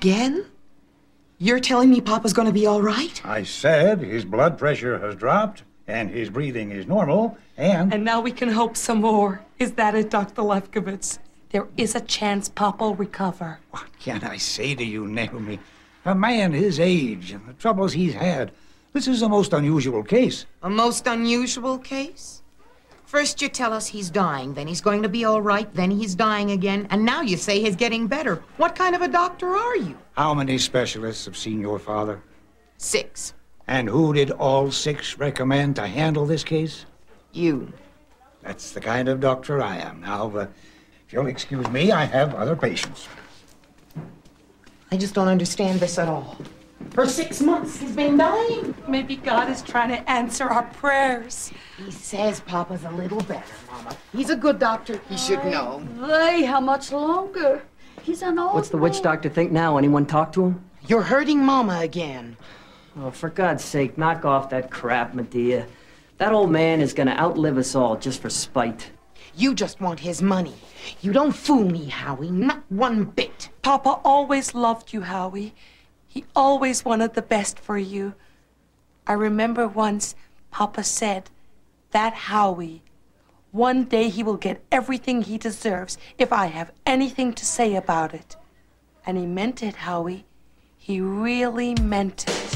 Again? You're telling me Papa's gonna be all right? I said his blood pressure has dropped, and his breathing is normal, and... And now we can hope some more. Is that it, Dr. Lefkowitz? There is a chance Papa'll recover. What can I say to you, Naomi? A man his age and the troubles he's had. This is a most unusual case. A most unusual case? First you tell us he's dying, then he's going to be all right, then he's dying again, and now you say he's getting better. What kind of a doctor are you? How many specialists have seen your father? 6. And who did all 6 recommend to handle this case? You. That's the kind of doctor I am. Now, if you'll excuse me, I have other patients. I just don't understand this at all. For 6 months, he's been dying. Maybe God is trying to answer our prayers. He says Papa's a little better, Mama. He's a good doctor. He should know. Hey, how much longer? He's an old What's the witch doctor think now? Anyone talk to him? You're hurting Mama again. Oh, for God's sake, knock off that crap, Medea. That old man is gonna outlive us all just for spite. You just want his money. You don't fool me, Howie, not one bit. Papa always loved you, Howie. He always wanted the best for you. I remember once Papa said, that Howie, one day he will get everything he deserves if I have anything to say about it. And he meant it, Howie. He really meant it.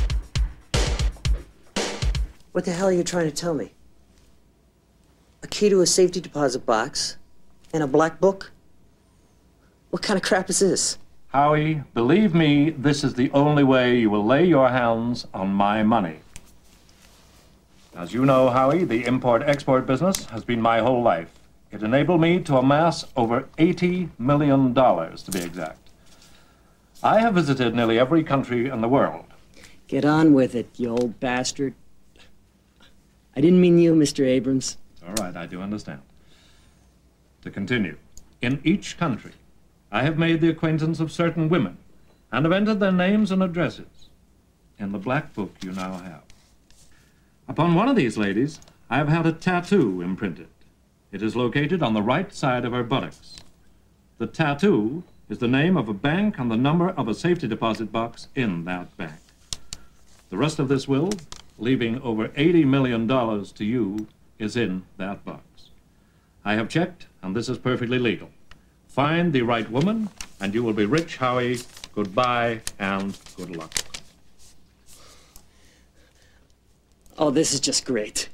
What the hell are you trying to tell me? A key to a safety deposit box and a black book? What kind of crap is this? Howie, believe me, this is the only way you will lay your hands on my money. As you know, Howie, the import-export business has been my whole life. It enabled me to amass over $80 million, to be exact. I have visited nearly every country in the world. Get on with it, you old bastard. I didn't mean you, Mr. Abrams. All right, I do understand. To continue, in each country, I have made the acquaintance of certain women and have entered their names and addresses in the black book you now have. Upon one of these ladies, I have had a tattoo imprinted. It is located on the right side of her buttocks. The tattoo is the name of a bank and the number of a safety deposit box in that bank. The rest of this will, leaving over $80 million to you, is in that box. I have checked, and this is perfectly legal. Find the right woman, and you will be rich, Howie. Goodbye, and good luck. Oh, this is just great.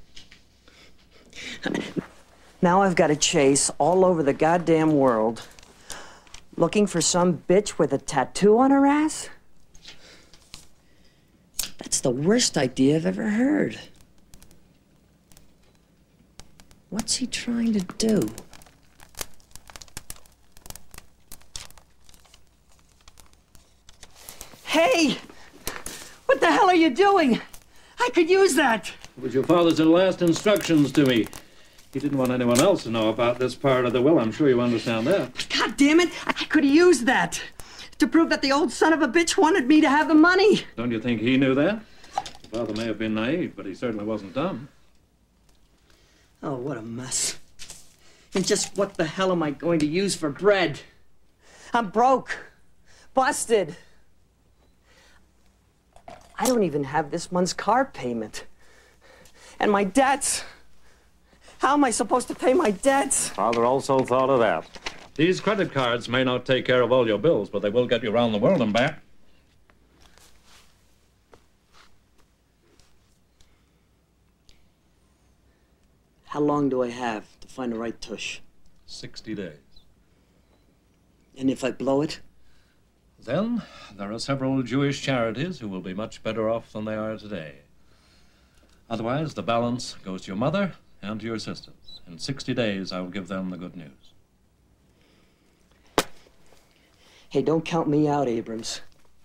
Now I've got to chase all over the goddamn world looking for some bitch with a tattoo on her ass? That's the worst idea I've ever heard. What's he trying to do? Hey! What the hell are you doing? I could use that! It was your father's last instructions to me. He didn't want anyone else to know about this part of the will. I'm sure you understand that. God damn it! I could have used that to prove that the old son of a bitch wanted me to have the money. Don't you think he knew that? Your father may have been naive, but he certainly wasn't dumb. Oh, what a mess. And just what the hell am I going to use for bread? I'm broke. Busted. I don't even have this month's car payment. And my debts. How am I supposed to pay my debts? Father also thought of that. These credit cards may not take care of all your bills, but they will get you around the world and back. How long do I have to find the right tush? 60 days. And if I blow it? Then there are several Jewish charities who will be much better off than they are today. Otherwise, the balance goes to your mother and to your sisters. In 60 days, I will give them the good news. Hey, don't count me out, Abrams.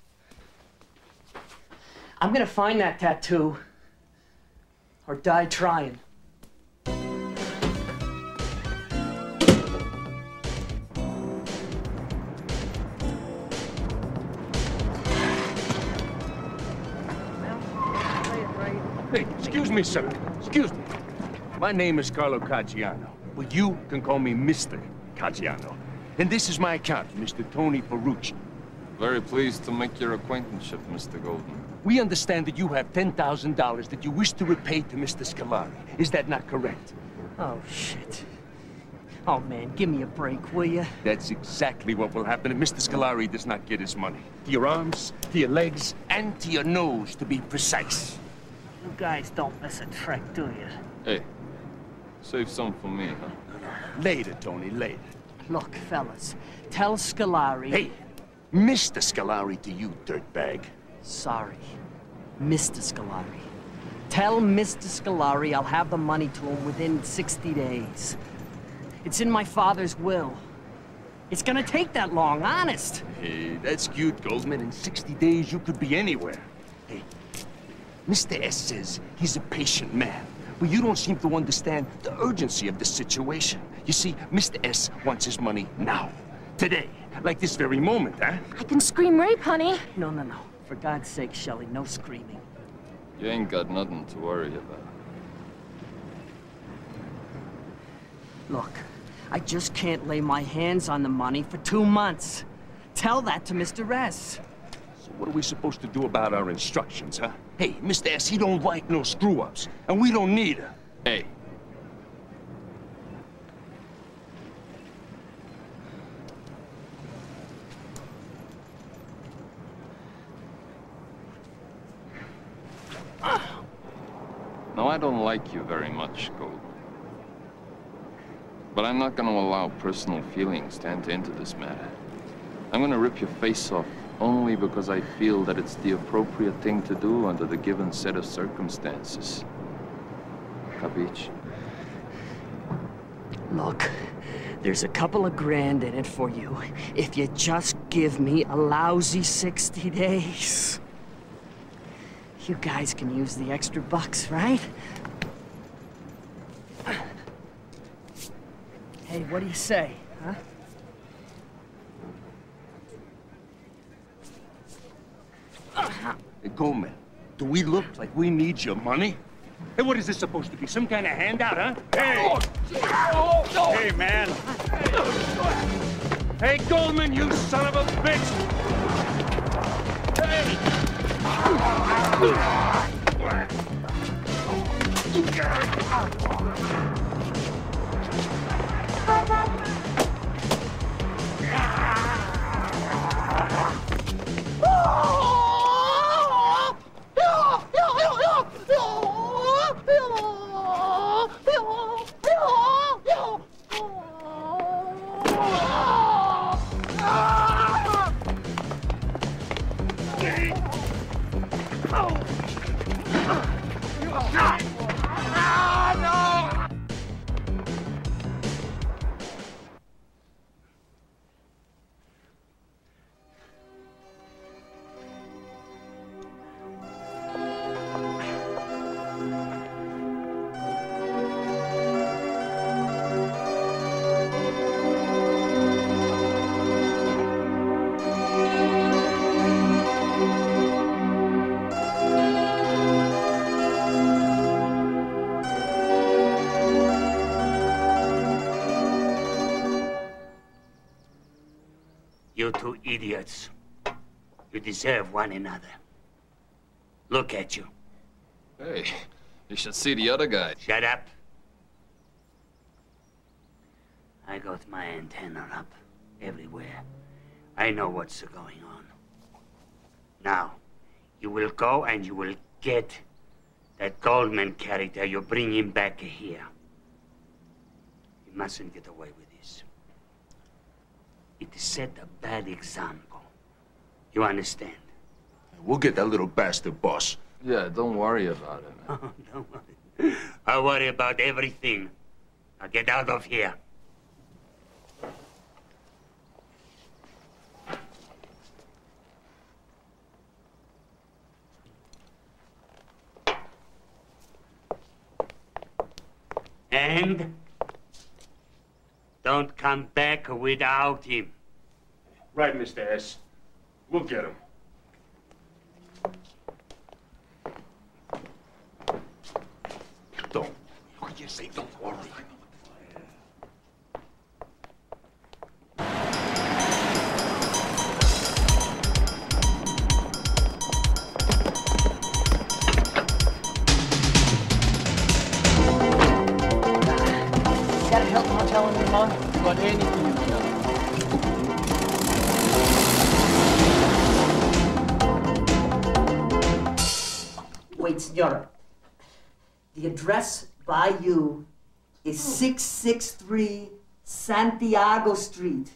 I'm gonna find that tattoo. Or die trying. Hey, excuse me, sir. Excuse me. My name is Carlo Caggiano. Well, you can call me Mr. Caggiano. And this is my accountant, Mr. Tony Ferrucci. Very pleased to make your acquaintanceship, Mr. Goldman. We understand that you have $10,000 that you wish to repay to Mr. Scolari. Is that not correct? Oh, shit. Oh, man, give me a break, will you? That's exactly what will happen if Mr. Scolari does not get his money. To your arms, to your legs, and to your nose, to be precise. You guys don't miss a trick, do you? Hey, save some for me, huh? Later, Tony, later. Look, fellas, tell Scolari... Hey, Mr. Scolari to you, dirtbag. Sorry, Mr. Scolari. Tell Mr. Scolari I'll have the money to him within 60 days. It's in my father's will. It's gonna take that long, honest. Hey, that's cute, Goldman. In 60 days, you could be anywhere. Hey, Mr. S says he's a patient man, but you don't seem to understand the urgency of the situation. You see, Mr. S wants his money now, today, like this very moment, huh? I can scream rape, honey. No, no, no. For God's sake, Shelley, no screaming. You ain't got nothing to worry about. Look, I just can't lay my hands on the money for 2 months. Tell that to Mr. S. So what are we supposed to do about our instructions, huh? Hey, Mr. S, he don't like no screw-ups, and we don't need her. Hey. Now, I don't like you very much, Goldman. But I'm not going to allow personal feelings to enter into this matter. I'm going to rip your face off only because I feel that it's the appropriate thing to do under the given set of circumstances. Capiche? Look, there's a couple of grand in it for you if you just give me a lousy 60 days. You guys can use the extra bucks, right? Hey, what do you say, huh? Hey, Goldman, do we look like we need your money? Hey, what is this supposed to be? Some kind of handout, huh? Hey! Hey, man! Hey, Goldman, you son of a bitch! Hey! You two idiots. You deserve one another. Look at you. Hey, you should see the other guy. Shut up. I got my antenna up everywhere. I know what's going on. Now, you will go and you will get that Goldman character. You bring him back here. You mustn't get away with this. It set a bad example. You understand? We'll get that little bastard, boss. Yeah, don't worry about it, man. Oh, don't worry. I worry about everything. Now get out of here. And don't come back without him. Right, Mr. S. We'll get him. Don't. What you say? Don't worry. I'm telling you, Mom, you got anything you can. Wait, senora. The address by you is 663 Santiago Street.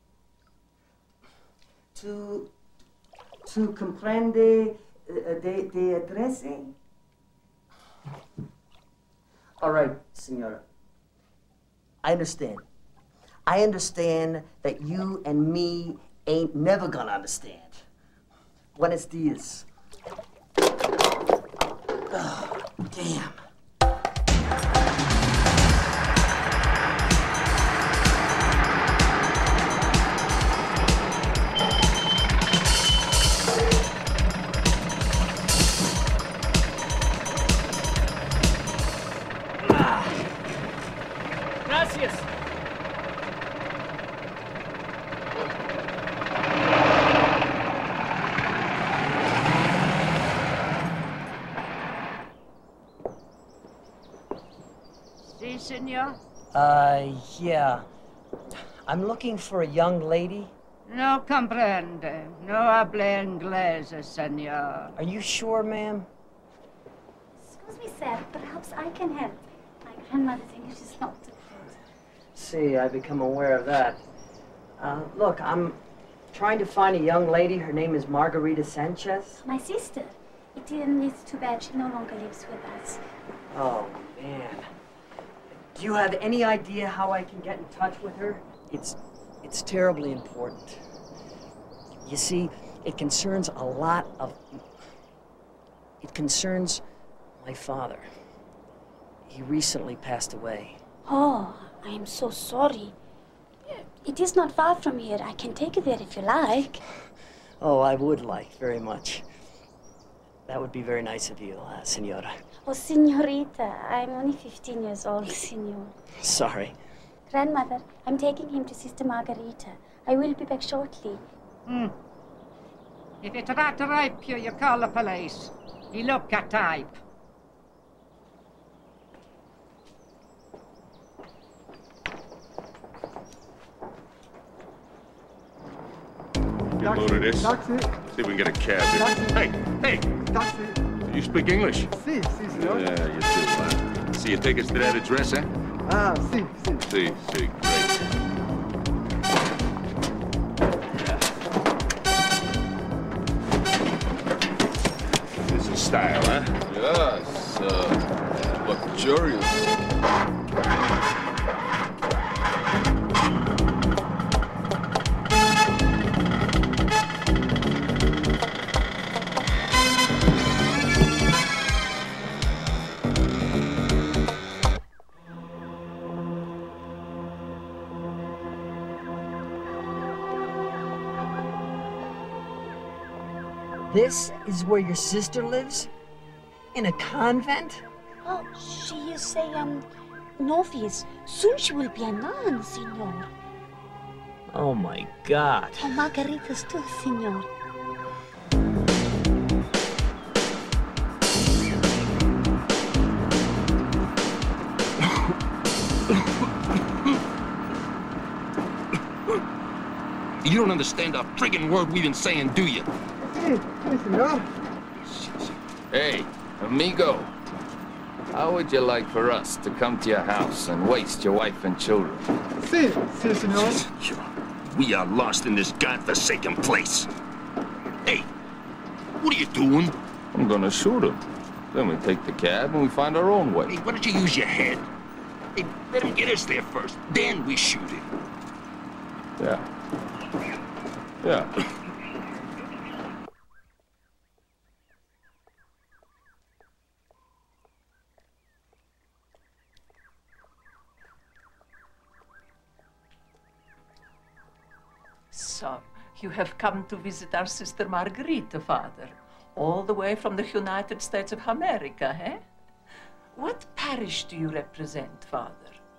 To comprende de adresse? All right, senora. I understand. I understand that you and me ain't never gonna understand. Buenos dias. Oh, damn. Gracias. Si, senor? Yeah. I'm looking for a young lady. No comprende. No hable inglés, senor. Are you sure, ma'am? Excuse me, sir. Perhaps I can help. My grandmother's English is not too good. See, I become aware of that. Look, I'm trying to find a young lady. Her name is Margarita Sanchez. My sister. It's too bad she no longer lives with us. Oh, man. Do you have any idea how I can get in touch with her? It's terribly important. You see, it concerns my father. He recently passed away. Oh, I am so sorry. It is not far from here. I can take you there if you like. Oh, I would like very much. That would be very nice of you, senora. Oh, senorita, I'm only 15 years old, senor. Sorry. Grandmother, I'm taking him to Sister Margarita. I will be back shortly. If it's about to rape you, you call the police. He look a type. Get a load of this. Taxi. See if we can get a cab here. Hey! Taxi. You speak English? Si, senor. Yeah, you do, man. See, you take us to that address, eh? Ah, si. See, great. This is style, huh? Yes, luxurious. This is where your sister lives? In a convent? Oh, she is a, novice. Soon she will be a nun, senor. Oh, my God. Oh, Margarita's too, senor. You don't understand a friggin' word we've been saying, do you? Senor. Hey, amigo. How would you like for us to come to your house and waste your wife and children? Si, senor. We are lost in this godforsaken place. Hey, what are you doing? I'm gonna shoot him. Then we take the cab and we find our own way. Hey, why don't you use your head? Hey, let him get us there first, then we shoot him. Yeah. So, you have come to visit our sister Margarita, Father, all the way from the United States of America, eh? What parish do you represent, Father?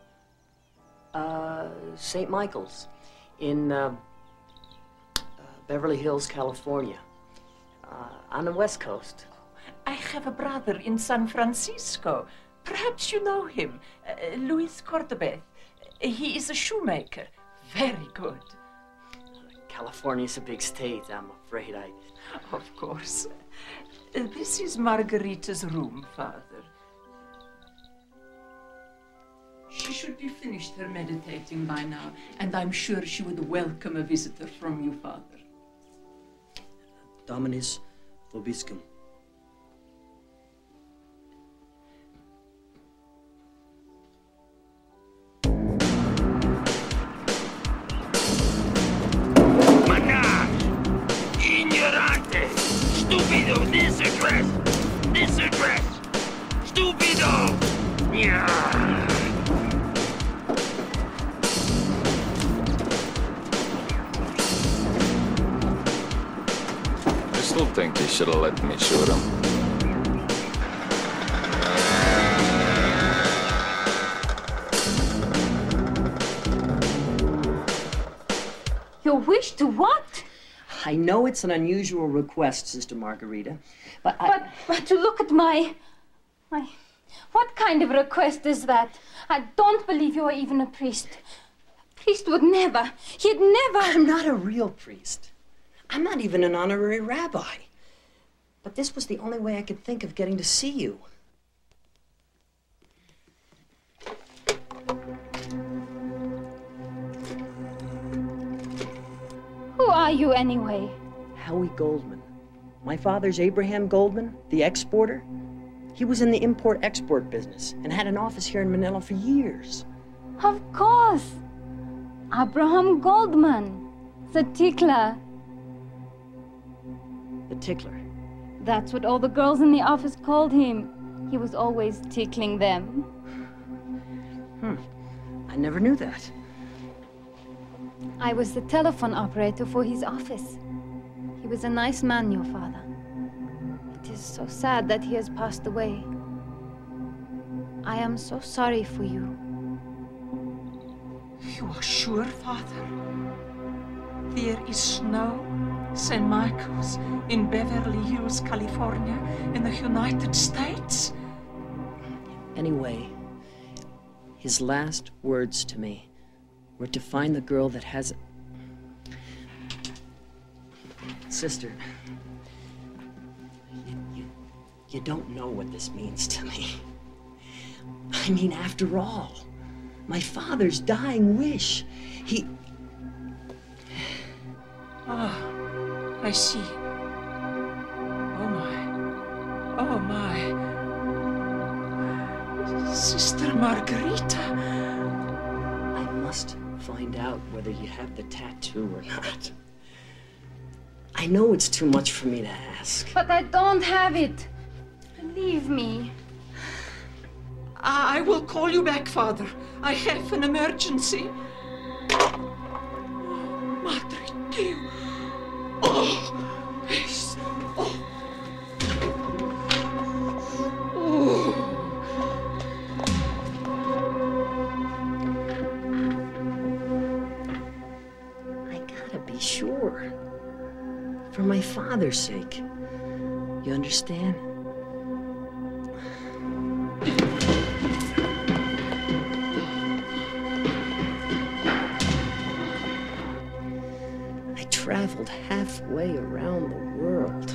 St. Michael's in Beverly Hills, California, on the West Coast. I have a brother in San Francisco. Perhaps you know him, Luis Cordobez. He is a shoemaker. Very good. California's a big state. I'm afraid I... Of course. This is Margarita's room, Father. She should be finished her meditating by now, and I'm sure she would welcome a visitor from you, Father. Dominus vobiscum. Ignorante! Stupido! This address! This address! Stupido! Yeah. I still think they should have let me shoot him. Your wish to what? I know it's an unusual request, Sister Margarita, but But to look at my... What kind of request is that? I don't believe you are even a priest. A priest would never, he'd never... I'm not a real priest. I'm not even an honorary rabbi. But this was the only way I could think of getting to see you. Who are you anyway? Howie Goldman. My father's Abraham Goldman, the exporter. He was in the import-export business and had an office here in Manila for years. Of course. Abraham Goldman, the tickler. The tickler. That's what all the girls in the office called him. He was always tickling them. I never knew that. I was the telephone operator for his office. He was a nice man, your father. It is so sad that he has passed away. I am so sorry for you. You are sure, Father? There is snow, St. Michael's, in Beverly Hills, California, in the United States? Anyway, his last words to me were to find the girl that has... Sister, you don't know what this means to me. I mean, after all, my father's dying wish, he... Ah, I see. Oh my. Sister Margarita. I must find out whether you have the tattoo or not. I know it's too much for me to ask. But I don't have it. Believe me. I will call you back, Father. I have an emergency. Madre Dio. Oh, yes. Oh. I gotta be sure. For my father's sake. You understand? I traveled halfway around the world.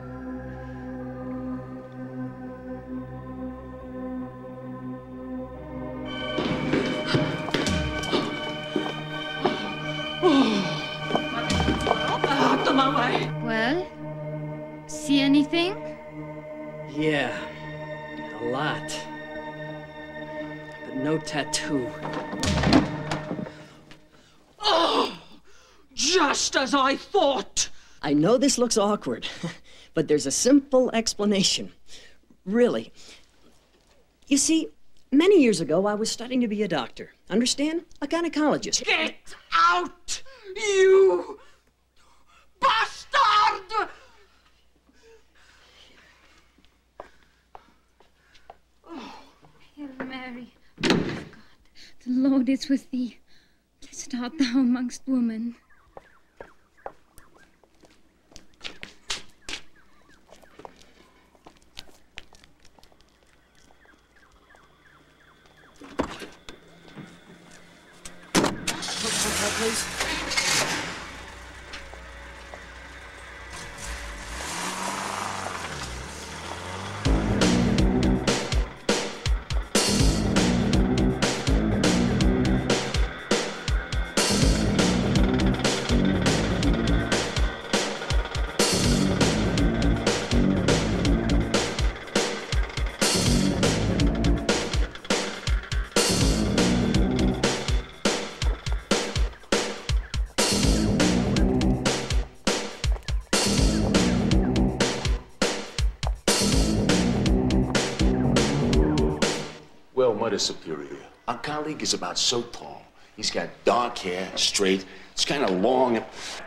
Out of my way. Well, see anything? Yeah, a lot. But no tattoo. Oh, just as I thought. I know this looks awkward, but there's a simple explanation. Really. You see, many years ago, I was studying to be a doctor. Understand? A gynecologist. Get out, you bastard! Hail Mary, Mother of God, the Lord is with thee. Blessed art thou amongst women. Hotel, please. Well, Mother Superior, our colleague is about so tall. He's got dark hair, straight. It's kind of long.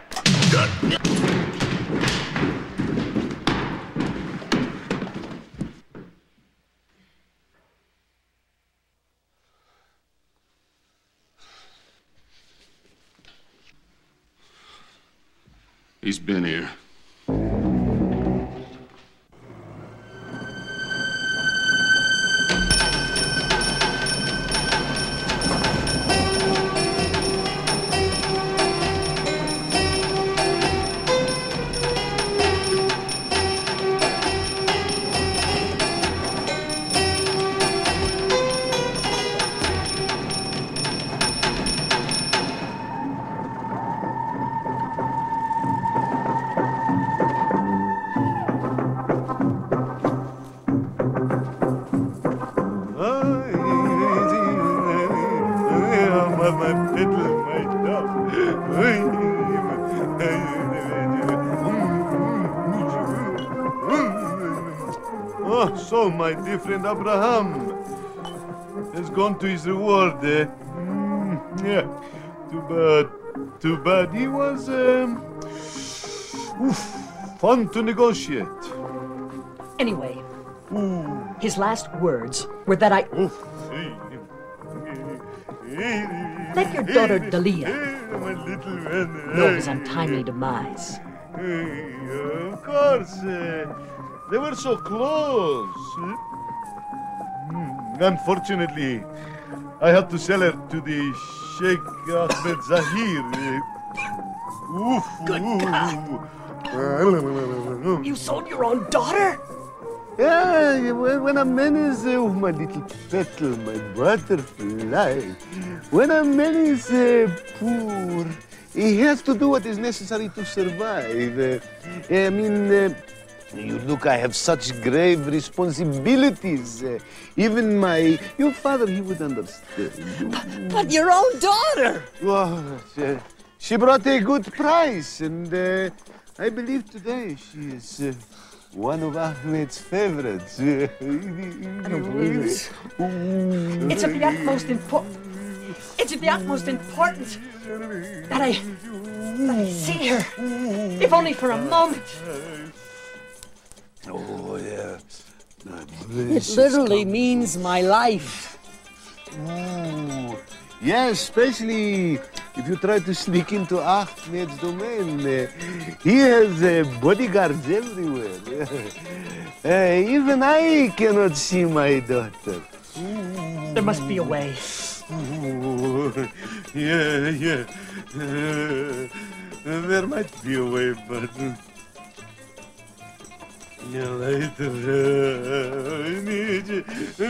He's been here. Oh, so my dear friend Abraham has gone to his reward, eh? Yeah, too bad. Too bad. He was, fun to negotiate. Anyway, his last words were that I... Let your daughter Dalia know his untimely demise. Of course. They were so close. Unfortunately, I had to sell her to the Sheikh Ahmed Zahir. Good God! You sold your own daughter? Yeah, when a man is, my little petal, my butterfly, when a man is poor, he has to do what is necessary to survive. You look, I have such grave responsibilities. Even your father, he would understand. But your own daughter! Well, she brought a good price, and I believe today she is one of Ahmed's favorites. I don't believe this. It's of the utmost importance that I see her, if only for a moment. Oh, yeah. It literally means my life. Ooh. Yeah, especially if you try to sneak into Ahmed's domain. He has bodyguards everywhere. Even I cannot see my daughter. There must be a way. Yeah. There might be a way, but... Yeah, later. I need you.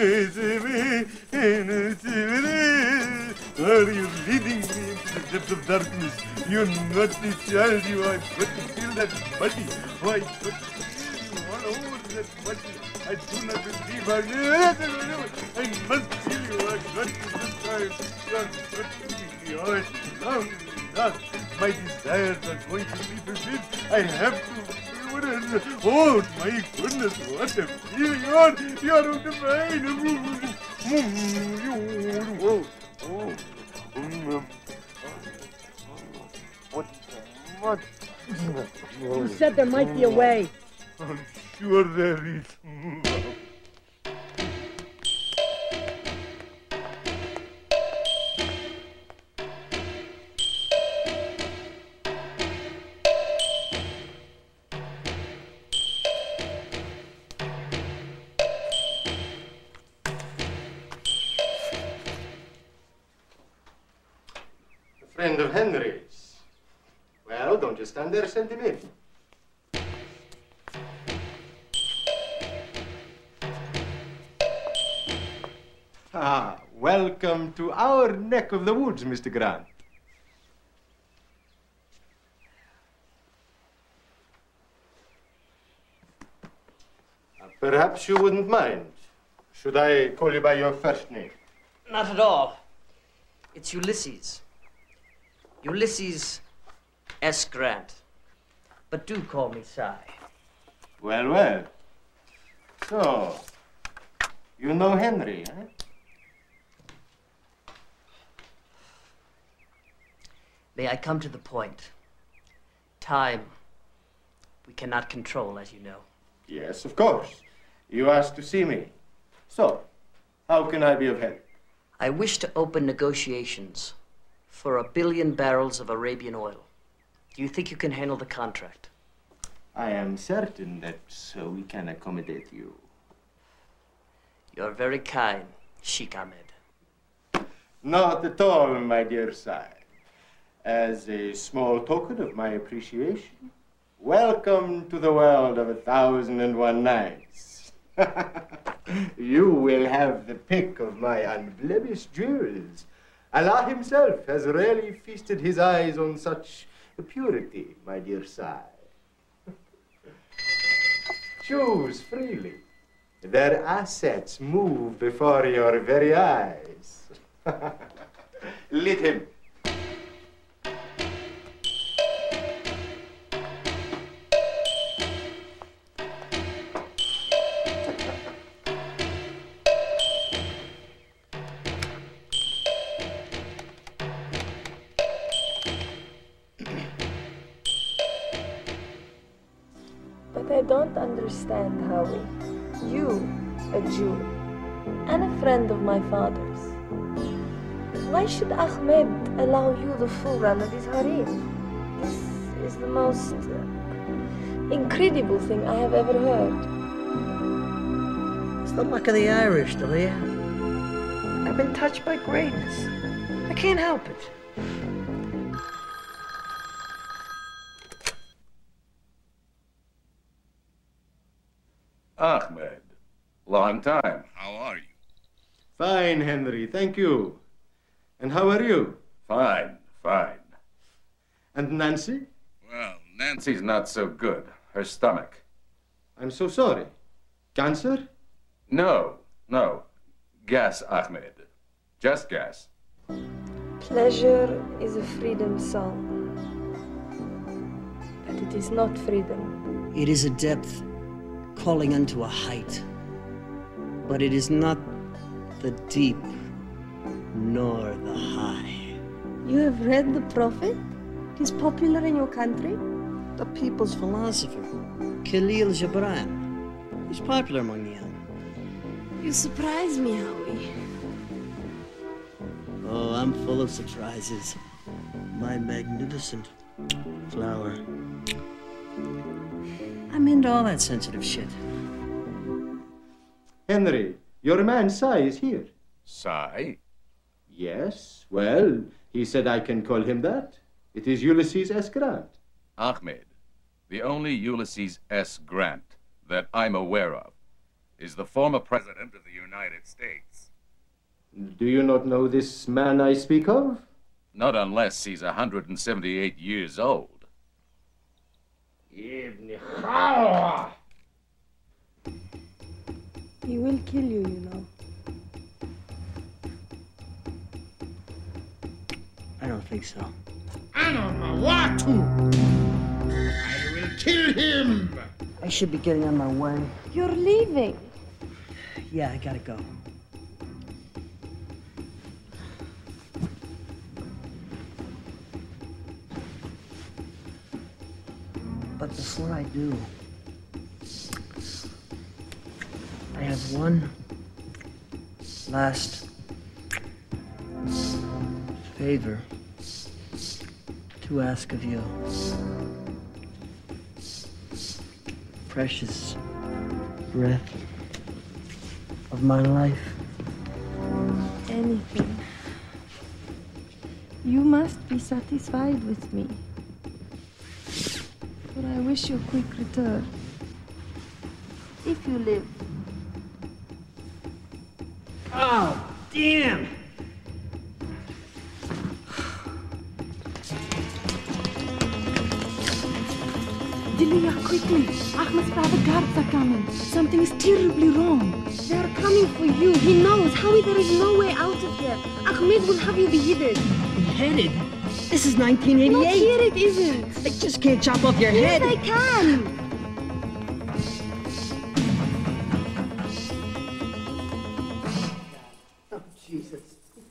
Are you leading me into the depths of darkness? You naughty child, you are got to feel that body. Why, got to feel all over that body. I do not believe I must kill you. I got to this time. You are got to be my desires are going to be fulfilled. I have to. Oh my goodness, what a feeling! You're divine! What? You said there might be a way. I'm sure there is. friend of Henry's. Well, don't you stand there, send him in. Ah, welcome to our neck of the woods, Mr. Grant. Perhaps you wouldn't mind. Should I call you by your first name? Not at all. It's Ulysses. Ulysses S. Grant. But do call me Si. Well, well. So, you know Henry, eh? May I come to the point? Time, we cannot control, as you know. Yes, of course. You asked to see me. So, how can I be of help? I wish to open negotiations for 1 billion barrels of Arabian oil. Do you think you can handle the contract? I am certain that we can accommodate you. You're very kind, Sheikh Ahmed. Not at all, my dear sire. As a small token of my appreciation, welcome to the world of 1001 Nights. You will have the pick of my unblemished jewels. Allah himself has rarely feasted his eyes on such purity, my dear sire. Choose freely. Their assets move before your very eyes. Lit him. But I don't understand, Howie. You, a Jew, and a friend of my father's. Why should Ahmed allow you the full run of his harem? This is the most incredible thing I have ever heard. It's the luck of the Irish, Delia. I've been touched by greatness. I can't help it. Ahmed, long time. How are you? Fine, Henry, thank you. And how are you? Fine, fine. And Nancy? Well, Nancy's not so good. Her stomach. I'm so sorry. Cancer? No. Gas, Ahmed. Just gas. Pleasure is a freedom song. But it is not freedom. It is a depth calling unto a height. But it is not the deep nor the high. You have read The Prophet? He's popular in your country? The people's philosopher, Khalil Gibran. He's popular among the young. You surprise me, Howie. Oh, I'm full of surprises. My magnificent flower. I'm into all that sensitive shit. Henry, your man Si is here. Si? Yes, well, he said I can call him that. It is Ulysses S. Grant. Ahmed, the only Ulysses S. Grant that I'm aware of is the former President of the United States. Do you not know this man I speak of? Not unless he's 178 years old. He will kill you, you know. I don't think so. I don't know what to. I will kill him. I should be getting on my way. You're leaving. Yeah, I gotta go. But before I do, I have one last favor to ask of you. Precious breath of my life. Anything. You must be satisfied with me. For I wish you quick return. If you live. Oh, damn! Delia, quickly! Ahmed's father guards are coming. Something is terribly wrong. They are coming for you. He knows. Howie, there is no way out of here. Ahmed will have you beheaded. Beheaded? This is 1988. Not here it isn't. I just can't chop off your head. Yes, I can. Oh, Jesus.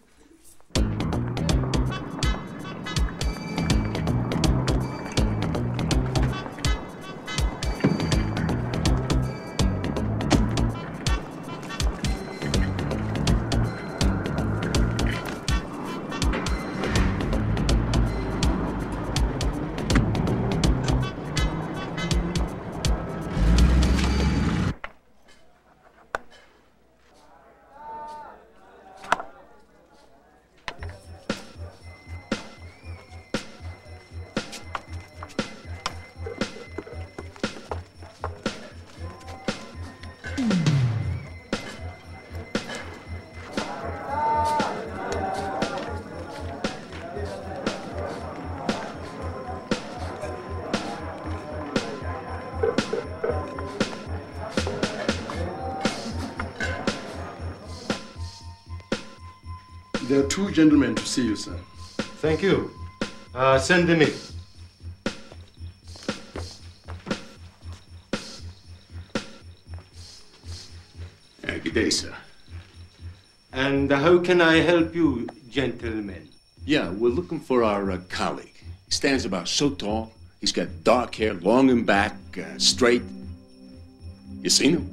There are two gentlemen to see you, sir. Thank you. Send them in. Good day, sir. And how can I help you, gentlemen? Yeah, we're looking for our colleague. He stands about so tall. He's got dark hair, long and back, straight. You seen him?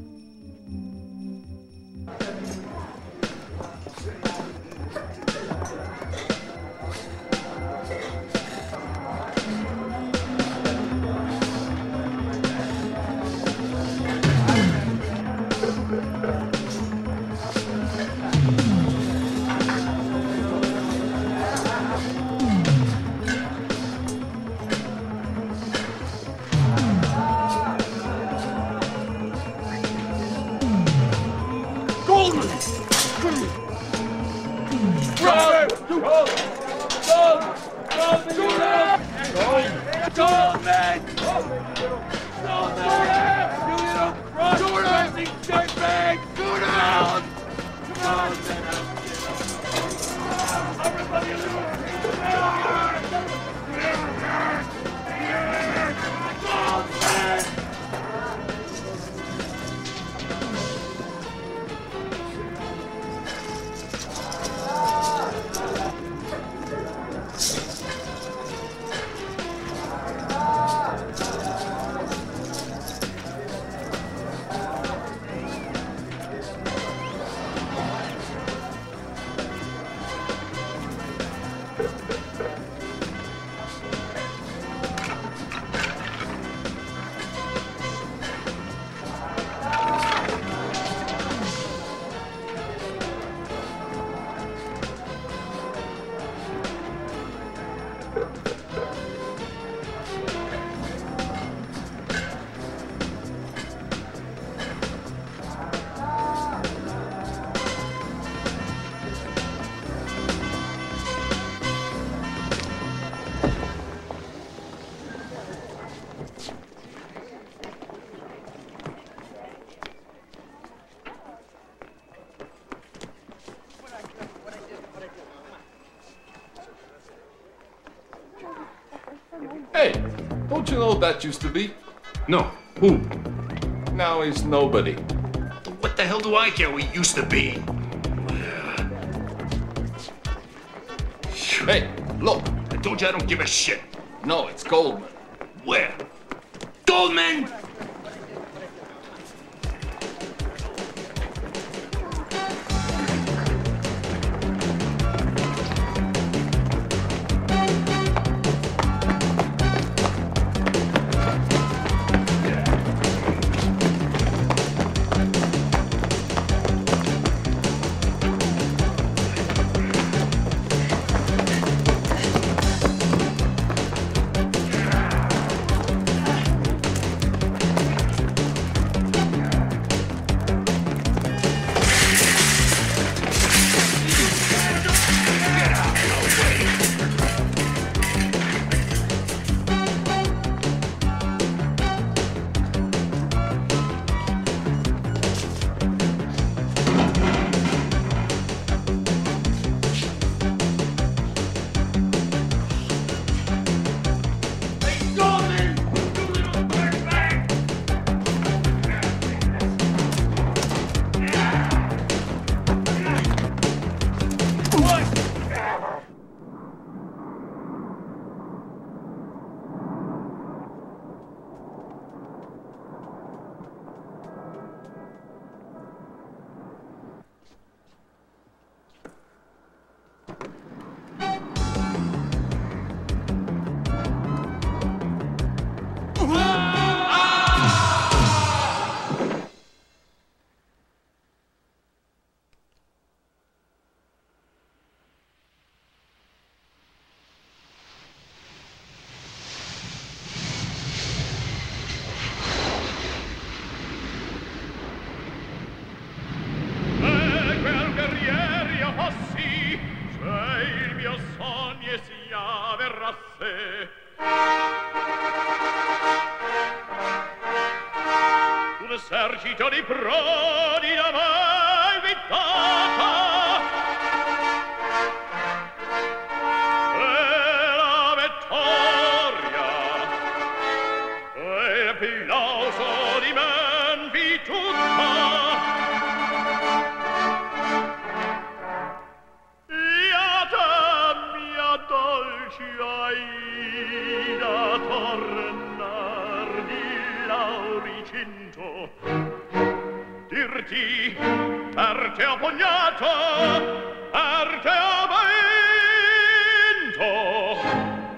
Hey, don't you know what that used to be? No. Who? Now he's nobody. What the hell do I care what he used to be? Hey, look. I told you I don't give a shit. No, it's Goldman. Where? Goldman! verrà a sé. Un esercito di prodi da mai vittata. E la vittoria, e l'applauso di men vi tutta. Dolci Aida tornar di Lauricinto, dirti per te ho pugnato, per te ho vinto.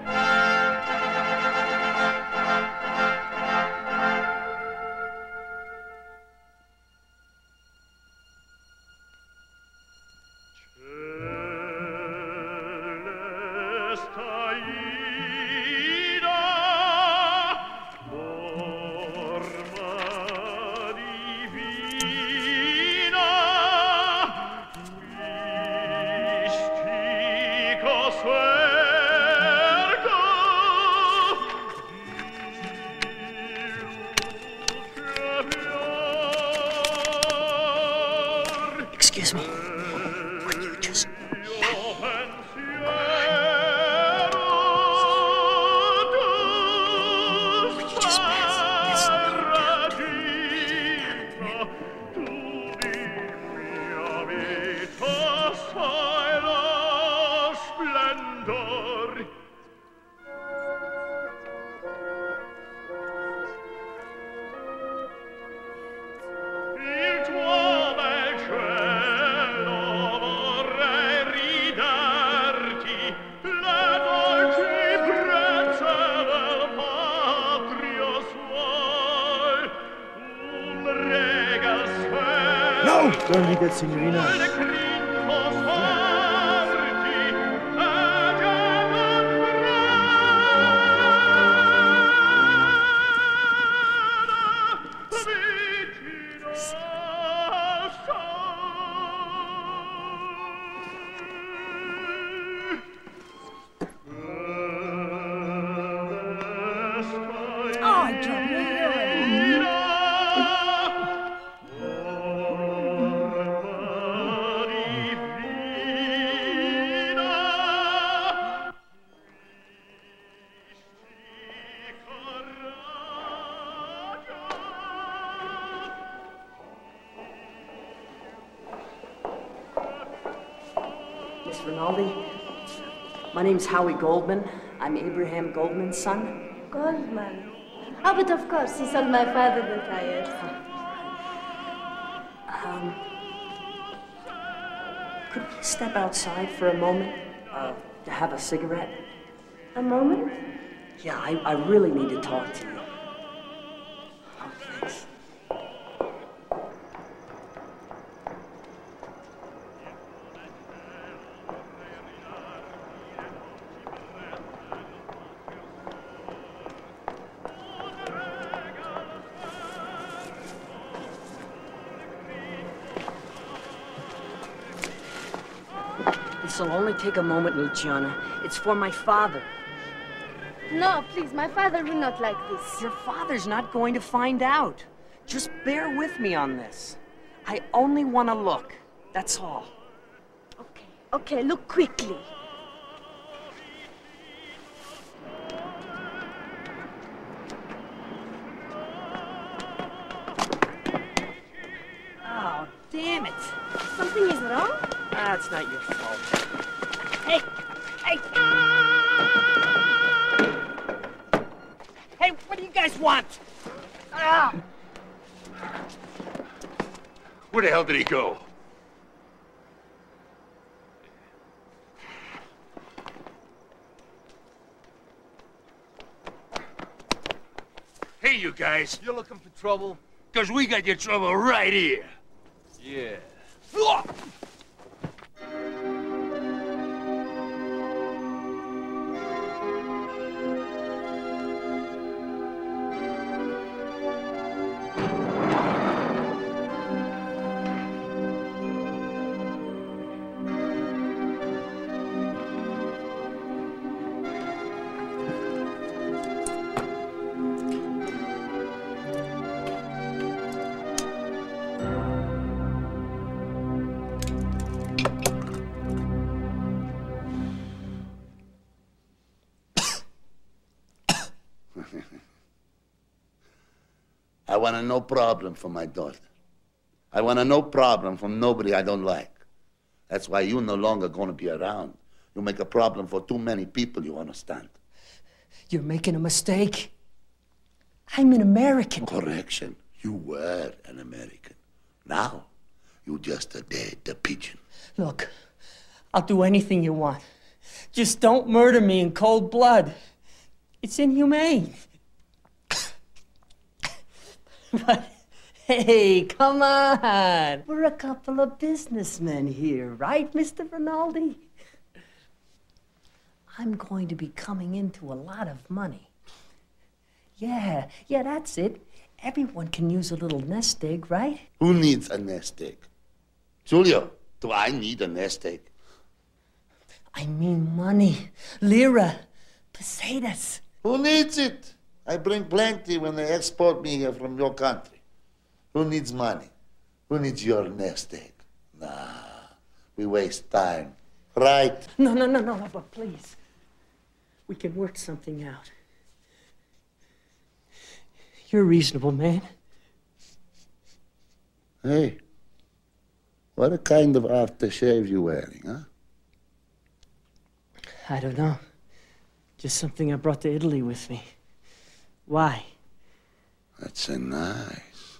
Excuse me. Would you just... Don't leave that, signorina. Miss Rinaldi, my name's Howie Goldman. I'm Abraham Goldman's son. Goldman. Oh, but of course, he sold my father the tires. Could we step outside for a moment to have a cigarette? A moment? Yeah, I really need to talk to you. Oh, thanks. This'll only take a moment, Luciana. It's for my father. No, please, my father will not like this. Your father's not going to find out. Just bear with me on this. I only want to look. That's all. Okay, look quickly. Oh, damn it. Something is wrong? That's not your fault. Hey! Hey! Hey, what do you guys want? Ah! Where the hell did he go? Hey, you guys. You looking for trouble? Because we got your trouble right here. Yeah. I want a no problem for my daughter. I want a no problem from nobody I don't like. That's why you're no longer going to be around. You make a problem for too many people, you understand? You're making a mistake. I'm an American. Correction. You were an American. Now, you're just a dead pigeon. Look, I'll do anything you want. Just don't murder me in cold blood. It's inhumane. But, hey, come on. We're a couple of businessmen here, right, Mr. Rinaldi? I'm going to be coming into a lot of money. Yeah, that's it. Everyone can use a little nest egg, right? Who needs a nest egg? Julio, do I need a nest egg? I mean money. Lira. Pesetas. Who needs it? I bring plenty when they export me here from your country. Who needs money? Who needs your nest egg? Nah, we waste time. Right? No, but please. We can work something out. You're a reasonable man. Hey, what a kind of aftershave you wearing, huh? I don't know. Just something I brought to Italy with me. Why? That's a nice.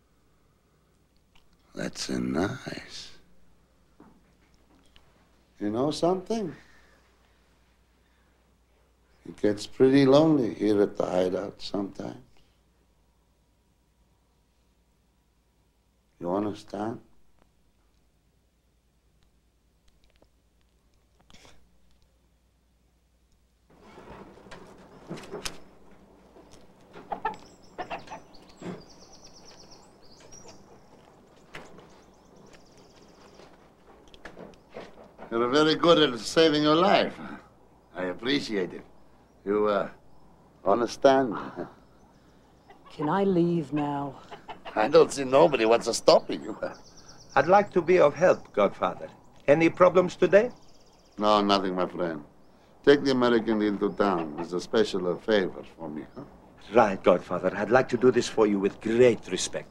That's a nice. You know something? It gets pretty lonely here at the hideout sometimes. You understand? You're very good at saving your life. I appreciate it. You, understand? Can I leave now? I don't see nobody what's stopping you. I'd like to be of help, Godfather. Any problems today? No, nothing, my friend. Take the American into town. It's a special favor for me, huh? Right, Godfather. I'd like to do this for you with great respect.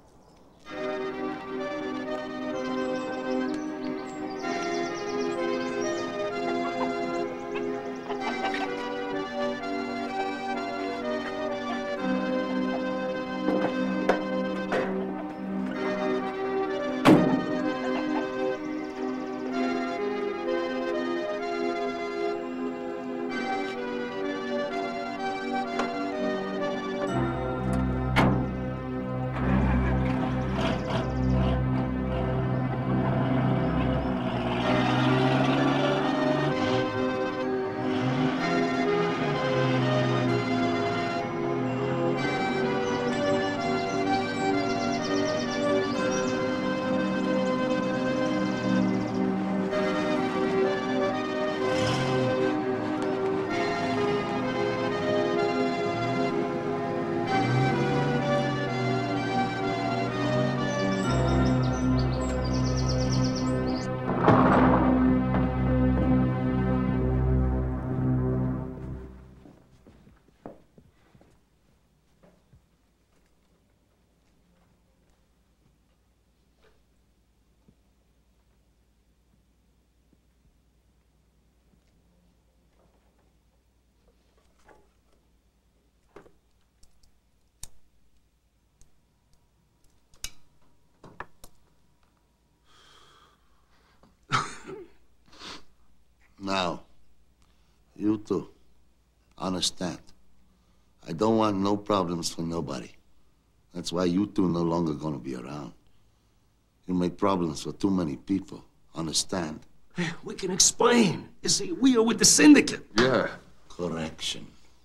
Now, you two, understand. I don't want no problems for nobody. That's why you two no longer gonna be around. You make problems for too many people, understand? We can explain. You see, we are with the syndicate. Yeah. Correction.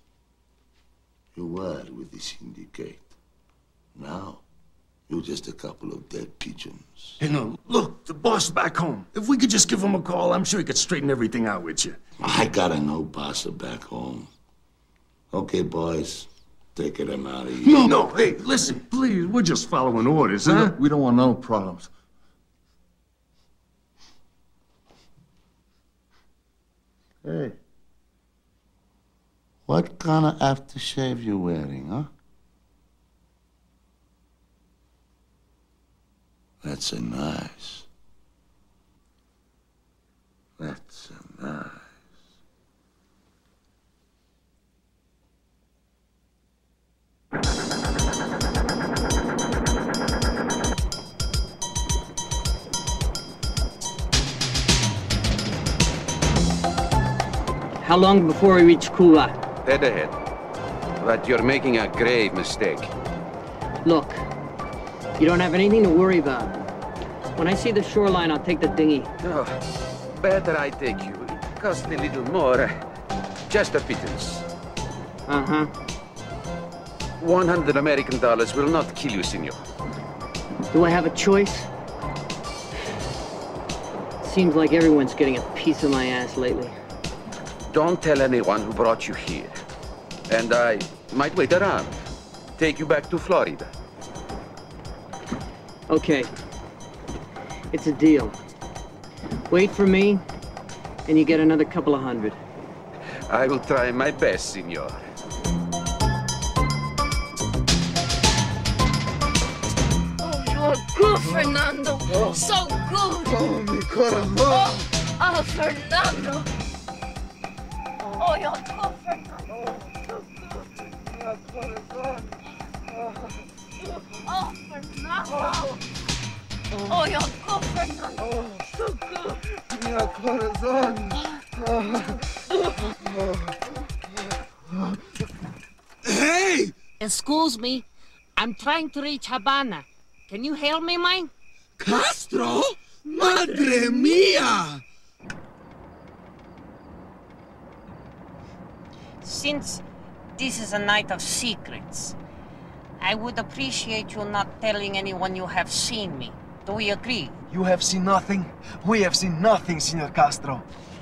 You were with the syndicate. Now, you're just a couple of dead pigeons. You know, look, the boss back home. If we could just give him a call, I'm sure he could straighten everything out with you. I gotta know boss back home. Okay, boys, take it out of here. No, hey, listen, please, we're just following orders, huh? We don't want no problems. Hey, What kind of aftershave you wearing, huh? That's a nice. That's a nice. How long before we reach Kula? Dead ahead. But you're making a grave mistake. Look, you don't have anything to worry about. When I see the shoreline, I'll take the dinghy. Oh, better I take you. It costs a little more. Just a pittance. Uh-huh. 100 American dollars will not kill you, senor. Do I have a choice? Seems like everyone's getting a piece of my ass lately. Don't tell anyone who brought you here. And I might wait around. Take you back to Florida. Okay. It's a deal. Wait for me, and you get another couple of hundred. I will try my best, senor. Oh, you're good, Fernando. So good. Oh, mi corazón. Oh, Fernando. Oh, you're good, Fernando. Oh, Fernando. Oh, you're good, Fernando. So good. Mi corazón. Hey! Excuse me. I'm trying to reach Havana. Can you help me, mine? Castro? Madre mía! Since this is a night of secrets, I would appreciate you not telling anyone you have seen me. Do we agree? You have seen nothing. We have seen nothing, Senor Castro.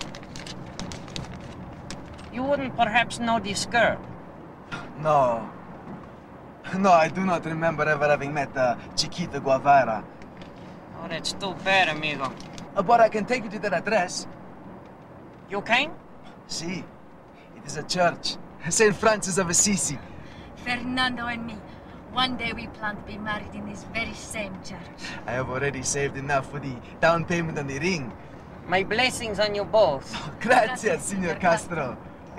You wouldn't perhaps know this girl? No. No, I do not remember ever having met Chiquita Guevara. Oh, that's too bad, amigo. But I can take you to that address. You can? Si. It is a church. St. Francis of Assisi. Fernando and me. One day we plan to be married in this very same church. I have already saved enough for the down payment on the ring. My blessings on you both. Gracias, Senor Castro.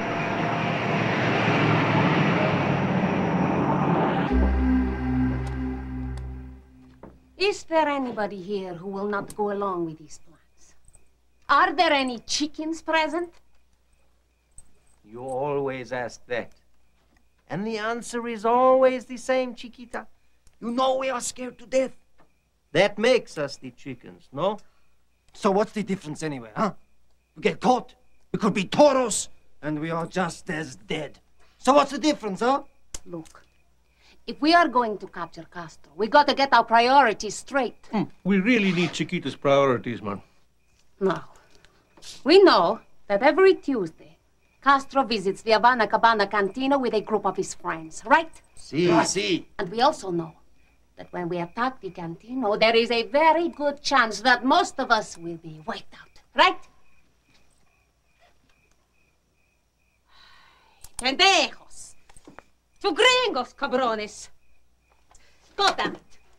Is there anybody here who will not go along with these plans? Are there any chickens present? You always ask that. And the answer is always the same, Chiquita. You know we are scared to death. That makes us the chickens, no? So what's the difference anyway, huh? We get caught, we could be toros, and we are just as dead. So what's the difference, huh? Look, if we are going to capture Castro, we got to get our priorities straight. We really need Chiquita's priorities, man. Now, we know that every Tuesday, Castro visits the Havana Cabana Cantina with a group of his friends, right? Si. And we also know that when we attack the Cantino, there is a very good chance that most of us will be wiped out, right? Pendejos! To gringos, cabrones! God damn it!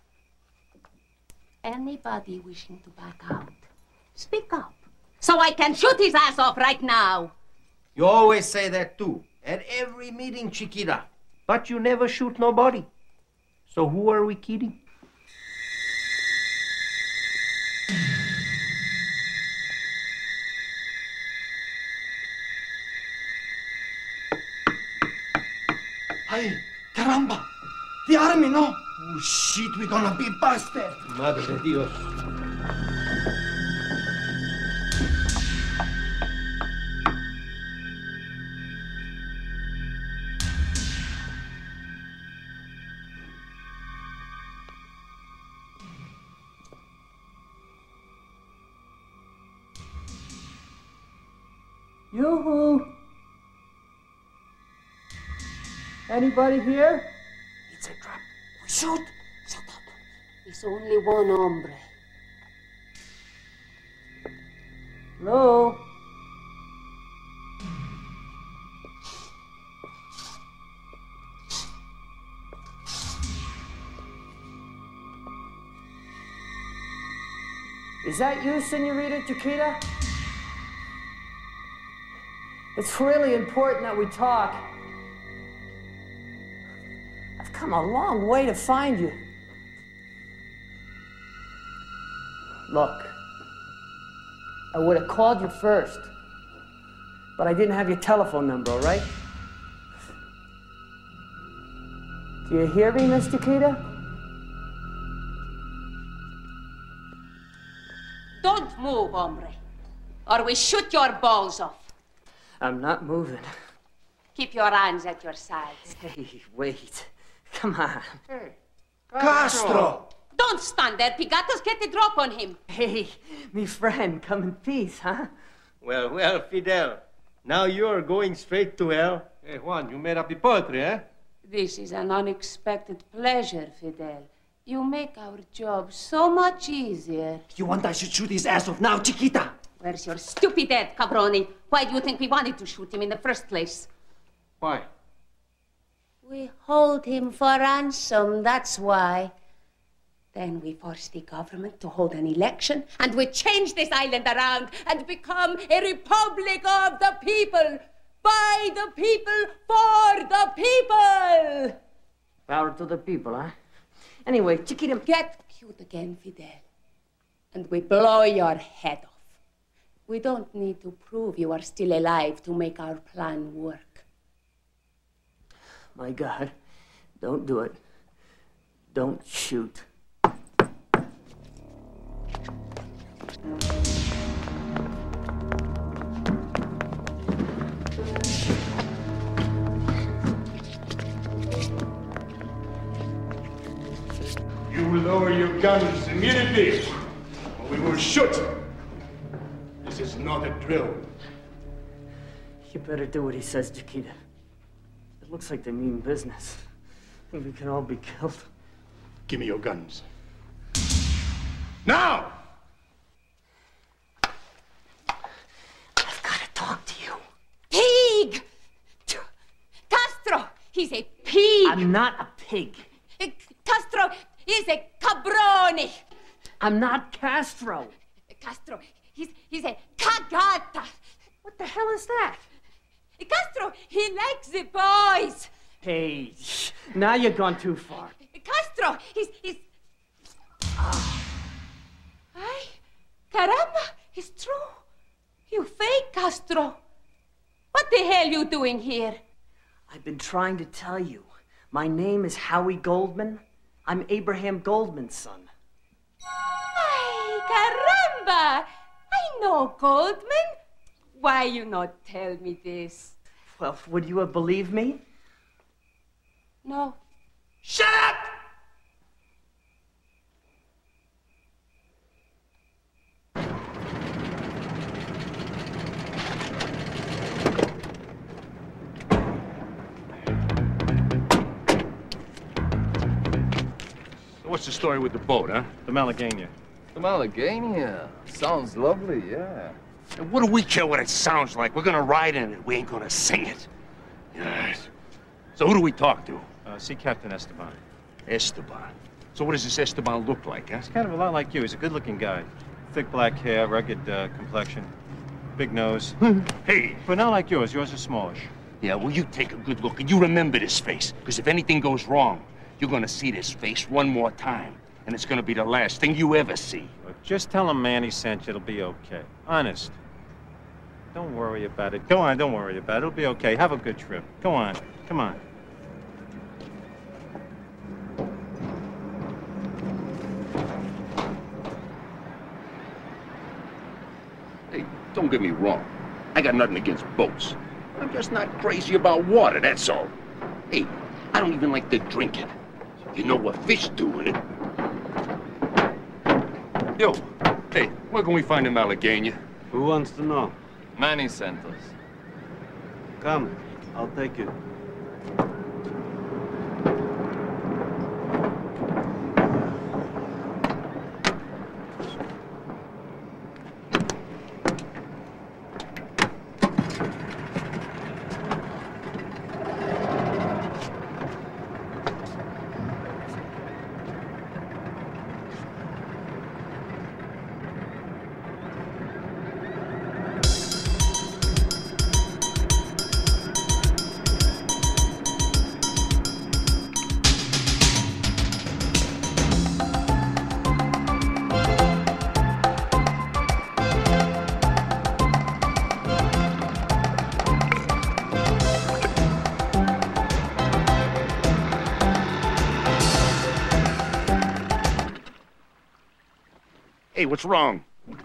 Anybody wishing to back out, speak up, so I can shoot his ass off right now! You always say that too. At every meeting, Chiquita. But you never shoot nobody. So who are we kidding? Hey, caramba! The army, no? Oh, shit, we're gonna be busted! Madre de Dios. Yoo-hoo! Anybody here? It's a trap. We shoot. Shut up. It's only one hombre. Hello? Is that you, Senorita Chiquita? It's really important that we talk. I've come a long way to find you. Look, I would have called you first, but I didn't have your telephone number, all right? Do you hear me, Miss Chiquita? Don't move, hombre, or we shoot your balls off. I'm not moving. Keep your hands at your sides. Hey, wait. Come on. Hey. Castro! Don't stand there, Pigatos. Get the drop on him. Hey, me friend, come in peace, huh? Well, well, Fidel. Now you're going straight to hell. Hey, Juan, you made up the poetry, eh? This is an unexpected pleasure, Fidel. You make our job so much easier. You want I should shoot his ass off now, Chiquita? Where's your stupid head, cabroni? Why do you think we wanted to shoot him in the first place? Why? We hold him for ransom, that's why. Then we force the government to hold an election, and we change this island around and become a republic of the people, by the people, for the people. Power to the people, huh? Anyway, Chiquita... Get cute again, Fidel. And we blow your head off. We don't need to prove you are still alive to make our plan work. My God, don't do it. Don't shoot. You will lower your guns immediately, or we will shoot. This is not a drill. You better do what he says, Chiquita. It looks like they mean business. And we can all be killed. Give me your guns. Now! I've got to talk to you. Pig! Castro, he's a pig. I'm not a pig. Castro is a cabroni. I'm not Castro. Castro, he's a cagata. What the hell is that? Castro, he likes the boys. Hey, now you've gone too far. Castro, he's... Ay, caramba, it's true. You fake Castro. What the hell you doing here? I've been trying to tell you. My name is Howie Goldman. I'm Abraham Goldman's son. Ay, caramba! I know Goldman. Why you not tell me this? Well, would you have believed me? No. Shut up! So what's the story with the boat, huh? The Malagueña. The Malagueña? Sounds lovely, yeah. And what do we care what it sounds like? We're gonna ride in it. We ain't gonna sing it. Yes. So who do we talk to? Sea Captain Esteban. Esteban. So what does this Esteban look like, huh? He's kind of a lot like you. He's a good-looking guy. Thick black hair, rugged complexion, big nose. Hey! But not like yours. Yours is smallish. Yeah, well, you take a good look and you remember this face. Because if anything goes wrong, you're gonna see this face one more time. And it's gonna be the last thing you ever see. Look, just tell him Manny sent you. It'll be okay. Honest. Don't worry about it. Go on, don't worry about it. It'll be okay. Have a good trip. Go on. Come on. Hey, don't get me wrong. I got nothing against boats. I'm just not crazy about water, that's all. Hey, I don't even like to drink it. You know what fish do in it. Yo, hey, where can we find the Malagueña? Who wants to know? Manny sent us. Come, I'll take you. Hey, what's wrong?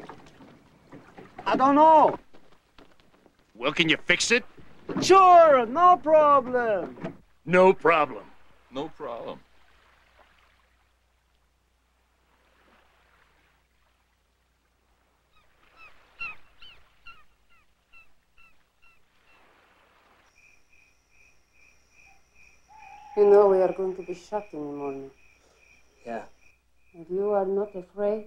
I don't know. Well, can you fix it? Sure, no problem. No problem. No problem. You know we are going to be shot in the morning. Yeah. And you are not afraid?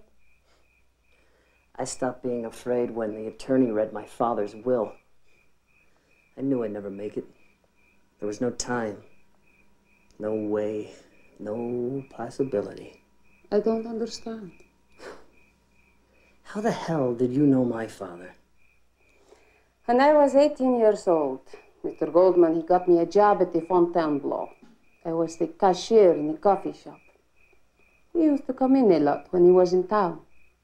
I stopped being afraid when the attorney read my father's will. I knew I'd never make it. There was no time. No way. No possibility. I don't understand. How the hell did you know my father? When I was 18 years old, Mr. Goldman, he got me a job at the Fontainebleau. I was the cashier in the coffee shop. He used to come in a lot when he was in town.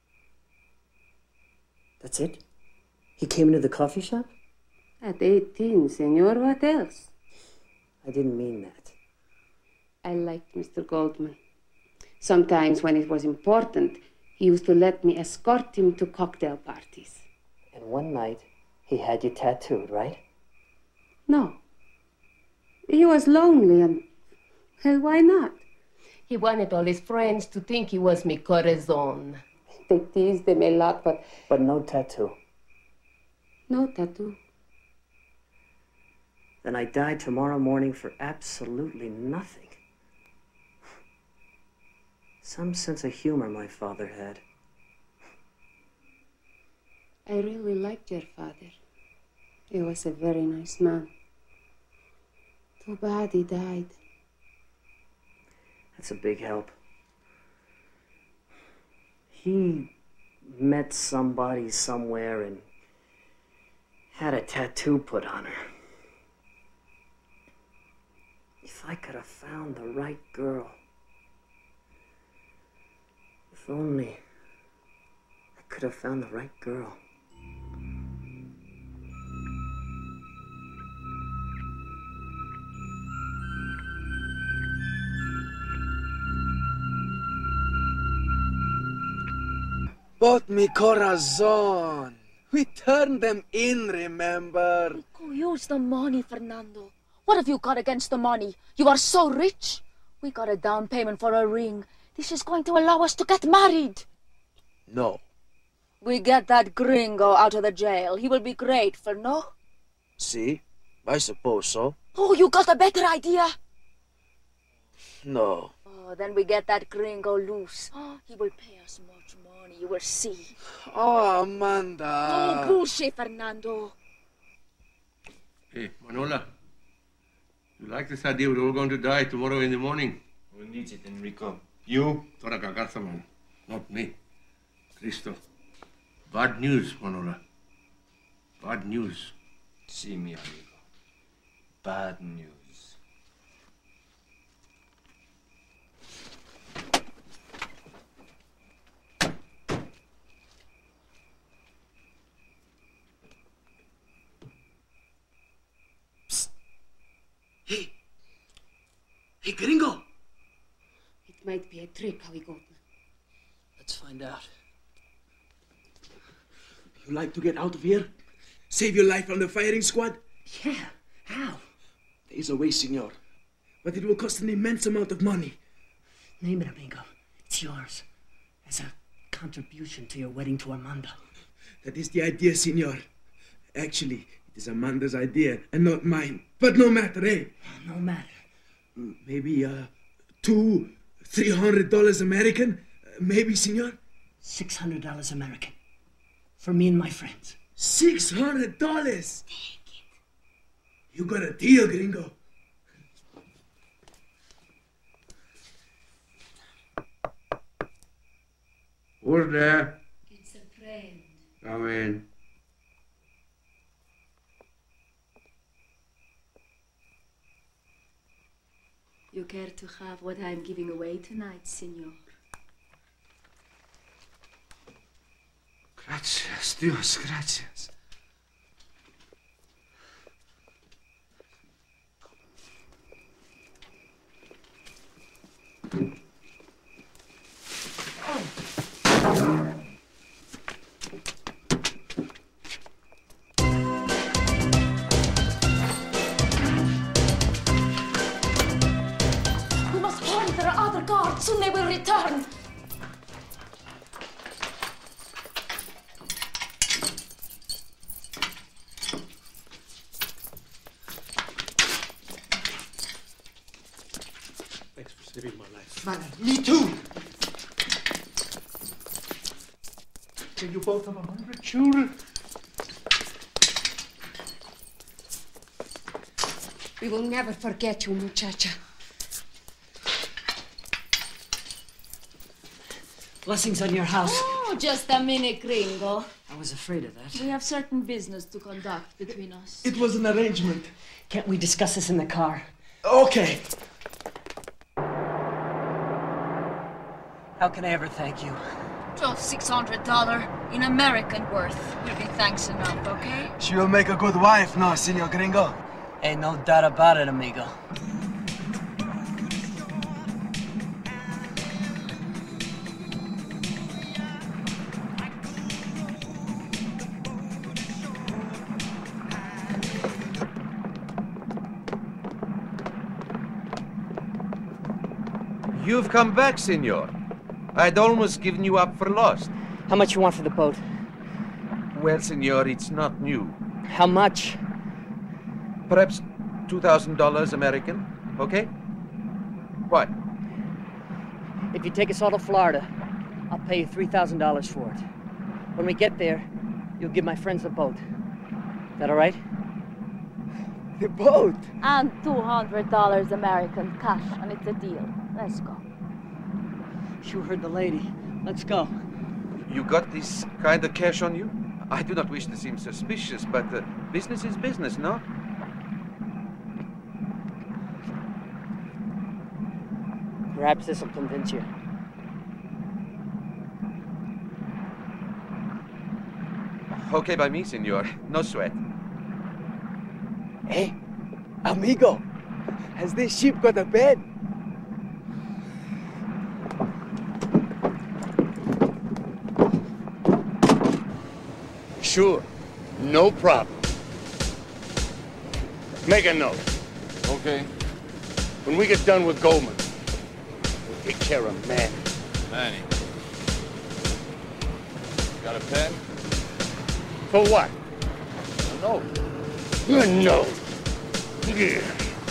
That's it? He came into the coffee shop? At 18, senor, what else? I didn't mean that. I liked Mr. Goldman. Sometimes when it was important, he used to let me escort him to cocktail parties. And one night, he had you tattooed, right? No. He was lonely and, well, why not? He wanted all his friends to think he was mi corazon. They teased him a lot, but... But no tattoo. No tattoo. Then I die tomorrow morning for absolutely nothing. Some sense of humor my father had. I really liked your father. He was a very nice man. Too bad he died. That's a big help. He met somebody somewhere and had a tattoo put on her. If I could have found the right girl. If only I could have found the right girl. But mi corazon. We turned them in, remember? Go use the money, Fernando. What have you got against the money? You are so rich. We got a down payment for a ring. This is going to allow us to get married. No. We get that gringo out of the jail. He will be grateful, no? See? I suppose so. Oh, you got a better idea? No. Oh, then we get that gringo loose. Oh, he will pay us much money, you will see. Oh, Amanda. Oh, bullshit, Fernando. Hey, Manola. You like this idea we're all going to die tomorrow in the morning? Who needs it, Enrico? You? Tora cagazza, man. Not me. Cristo. Bad news, Manola. Bad news. See me, amigo. Bad news. Hey. Hey, gringo. It might be a trick, Howie Goldman. Let's find out. You like to get out of here? Save your life from the firing squad? Yeah. How? There is a way, senor. But it will cost an immense amount of money. Name it, amigo. It's yours. As a contribution to your wedding to Armando. That is the idea, senor. Actually, it is Amanda's idea and not mine. But no matter, eh? No matter. Maybe, $200-300 American? Maybe, senor? $600 American. For me and my friends. $600? Take it. You got a deal, gringo. Who's there? It's a friend. Come in. You care to have what I'm giving away tonight, senor? Gracias, Dios, gracias. dream my life. Man, me too. So you both have 100 children. We will never forget you, muchacha. Blessings on your house. Oh, just a minute, gringo. I was afraid of that. We have certain business to conduct between us. It was an arrangement. Can't we discuss this in the car? Okay. How can I ever thank you? Just $600 in American worth. Will be thanks enough, okay? She will make a good wife, no, Senor Gringo? Ain't no doubt about it, amigo. You've come back, senor. I'd almost given you up for lost. How much you want for the boat? Well, senor, it's not new. How much? Perhaps $2,000 American, okay? What? If you take us all to Florida, I'll pay you $3,000 for it. When we get there, you'll give my friends the boat. Is that all right? The boat? And $200 American cash, and it's a deal. Let's go. You heard the lady. Let's go. You got this kind of cash on you? I do not wish to seem suspicious, but business is business, no? Perhaps this will convince you. Okay by me, senor. No sweat. Hey, amigo, has this ship got a bed? Sure. No problem. Make a note. Okay. When we get done with Goldman, we'll take care of Manny. Manny. Got a pen? For what? No. A note. Yeah.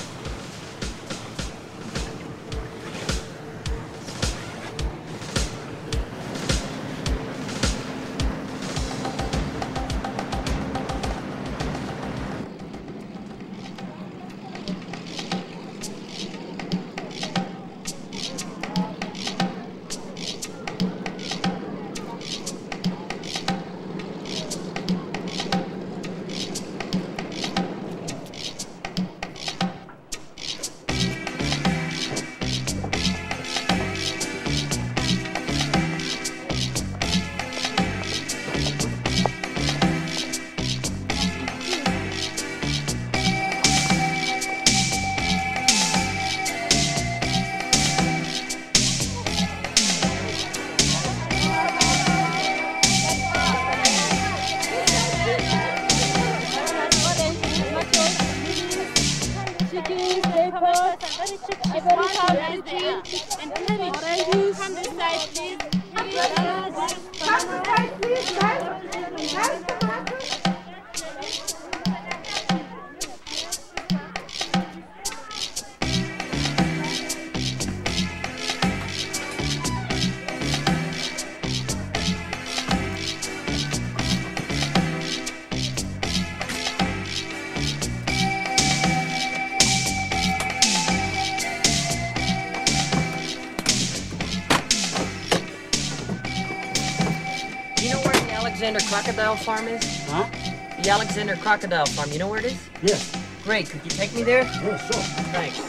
Alexander Crocodile Farm is? Huh? The Alexander Crocodile Farm, you know where it is? Yes. Great, could you take me there? Yeah, sure. Thanks.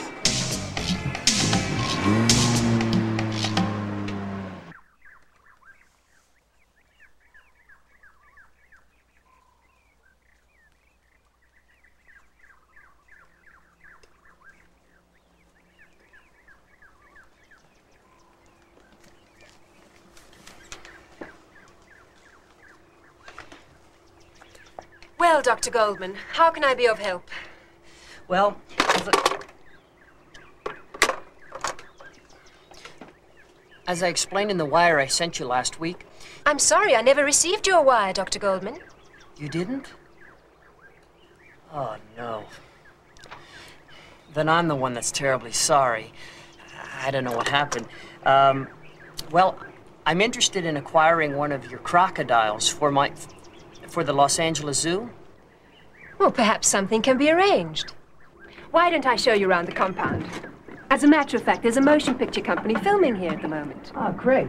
Well, Dr. Goldman, how can I be of help? Well, as I explained in the wire I sent you last week... I'm sorry, I never received your wire, Dr. Goldman. You didn't? Oh, no. Then I'm the one that's terribly sorry. I don't know what happened. Well, I'm interested in acquiring one of your crocodiles for the Los Angeles Zoo. Well, perhaps something can be arranged. Why don't I show you around the compound? As a matter of fact, there's a motion picture company filming here at the moment. Oh, great.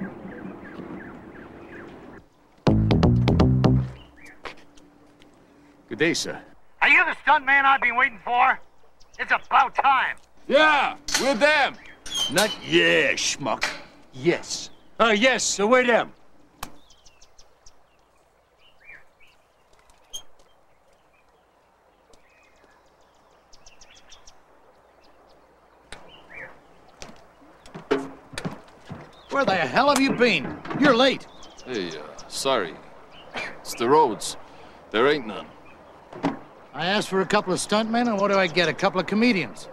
Good day, sir. Are you the stunt man I've been waiting for? It's about time. Yeah, we're them. Not yeah, schmuck. Yes. Yes, so we're them. Where the hell have you been? You're late. Hey, sorry. It's the roads. There ain't none. I asked for a couple of stuntmen, and what do I get? A couple of comedians.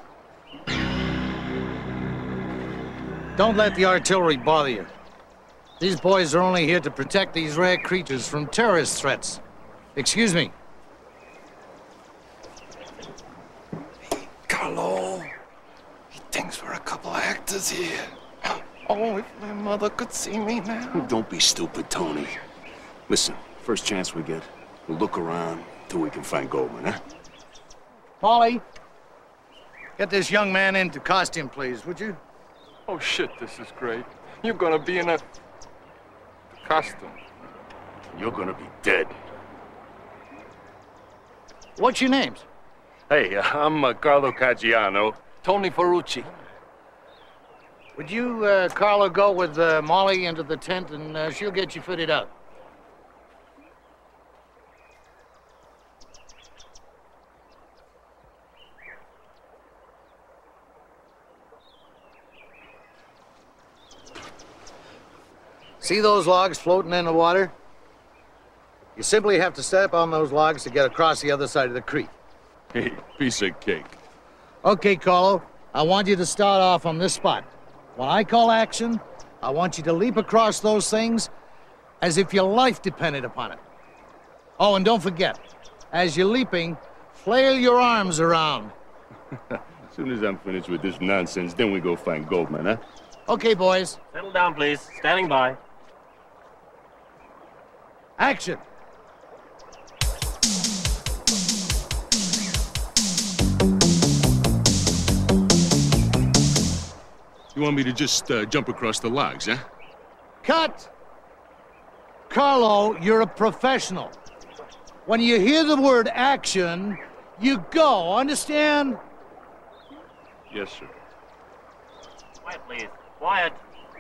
Don't let the artillery bother you. These boys are only here to protect these rare creatures from terrorist threats. Excuse me. Carlo, he thinks we're a couple of actors here. Oh, if my mother could see me now. Don't be stupid, Tony. Listen, first chance we get, we'll look around till we can find Goldman, huh? Molly, get this young man into costume, please, would you? Oh, shit, this is great. You're gonna be in a costume. You're gonna be dead. What's your names? Hey, I'm Carlo Caggiano. Tony Ferrucci. Would you, Carlo, go with Molly into the tent, and she'll get you fitted out. See those logs floating in the water? You simply have to step on those logs to get across the other side of the creek. Hey, piece of cake. Okay, Carlo, I want you to start off on this spot. When I call action, I want you to leap across those things as if your life depended upon it. Oh, and don't forget, as you're leaping, flail your arms around. As soon as I'm finished with this nonsense, then we go find Goldman, huh? Okay, boys. Settle down, please. Standing by. Action! You want me to just jump across the logs, huh? Cut! Carlo, you're a professional. When you hear the word action, you go, understand? Yes, sir. Quiet, please. Quiet.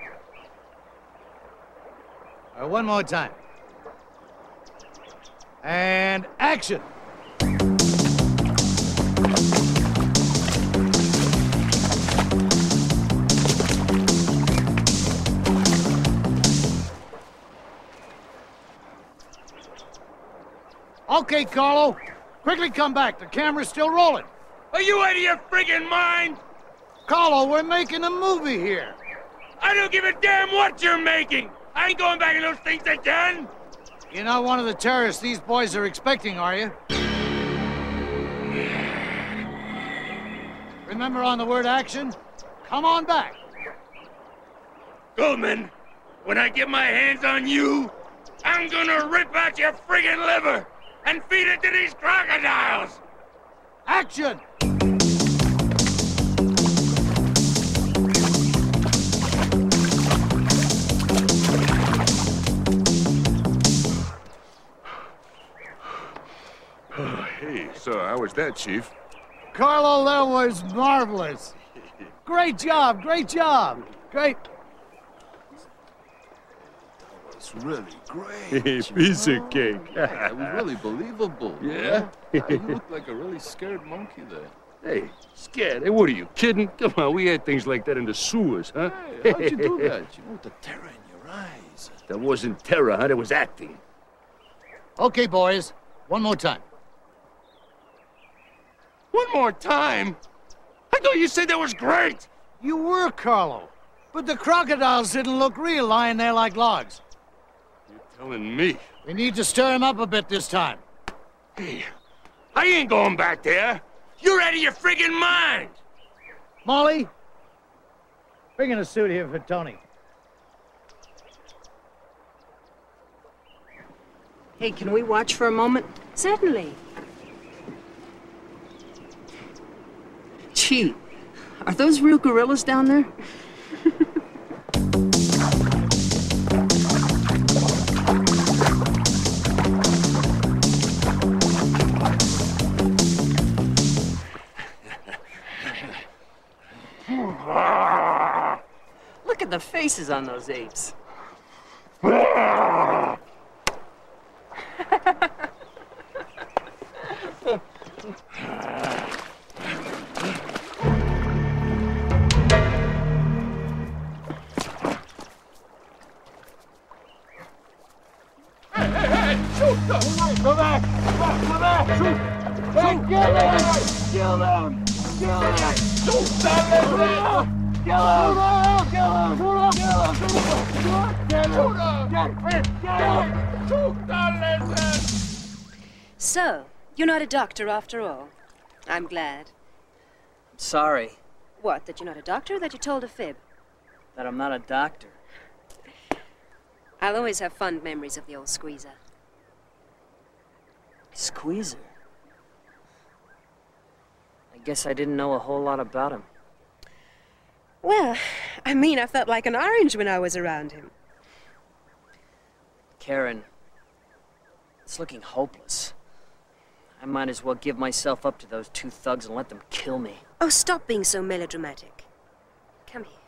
All right, one more time. And action! Okay, Carlo. Quickly come back. The camera's still rolling. Are you out of your friggin' mind? Carlo, we're making a movie here. I don't give a damn what you're making. I ain't going back in those things again. You're not one of the terrorists these boys are expecting, are you? Remember on the word action? Come on back. Goldman, when I get my hands on you, I'm gonna rip out your friggin' liver and feed it to these crocodiles. Action! Hey, so how was that, Chief? Carlo, that was marvelous. Great job, great job. Great. It's really great. Hey, piece of cake. It was really believable. Yeah? You looked like a really scared monkey there. Hey, scared? Hey, what are you, kidding? Come on, we had things like that in the sewers, huh? Hey, how'd you do that? You know, with the terror in your eyes. That wasn't terror, huh? That was acting. Okay, boys. One more time. One more time? I thought you said that was great. You were, Carlo. But the crocodiles didn't look real lying there like logs. You're telling me? We need to stir him up a bit this time. Hey, I ain't going back there. You're out of your friggin' mind. Molly, Bring in a suit here for Tony. Hey, can we watch for a moment? Certainly. Gee, are those real gorillas down there? Look at the faces on those apes. Go back! Go back! Shoot! Kill them! Kill them! Kill them! Shoot them! Kill them! Kill them! Shoot them! So, you're not a doctor after all. I'm glad. Sorry What, that you're not a doctor or that you told a fib? that I'm not a doctor. I'll always have fond memories of the old squeezer. Squeezer? I guess I didn't know a whole lot about him. Well, I mean, I felt like an orange when I was around him. Karen, it's looking hopeless. I might as well give myself up to those two thugs and let them kill me. Oh, stop being so melodramatic. Come here.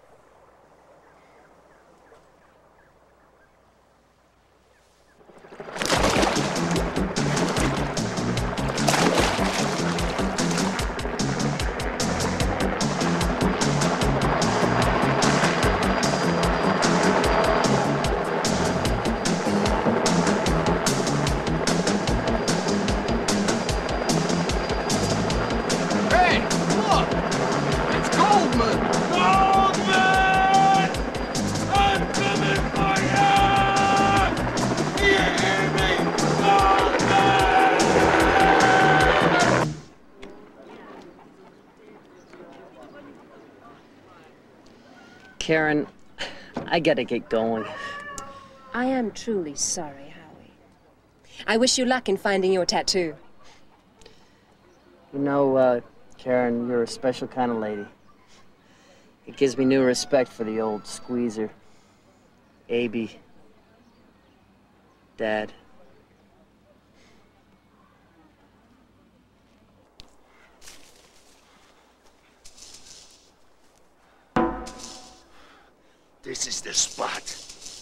Karen, I gotta get going. I am truly sorry, Howie. I wish you luck in finding your tattoo. You know, Karen, you're a special kind of lady. It gives me new respect for the old squeezer. Abby. Dad. This is the spot.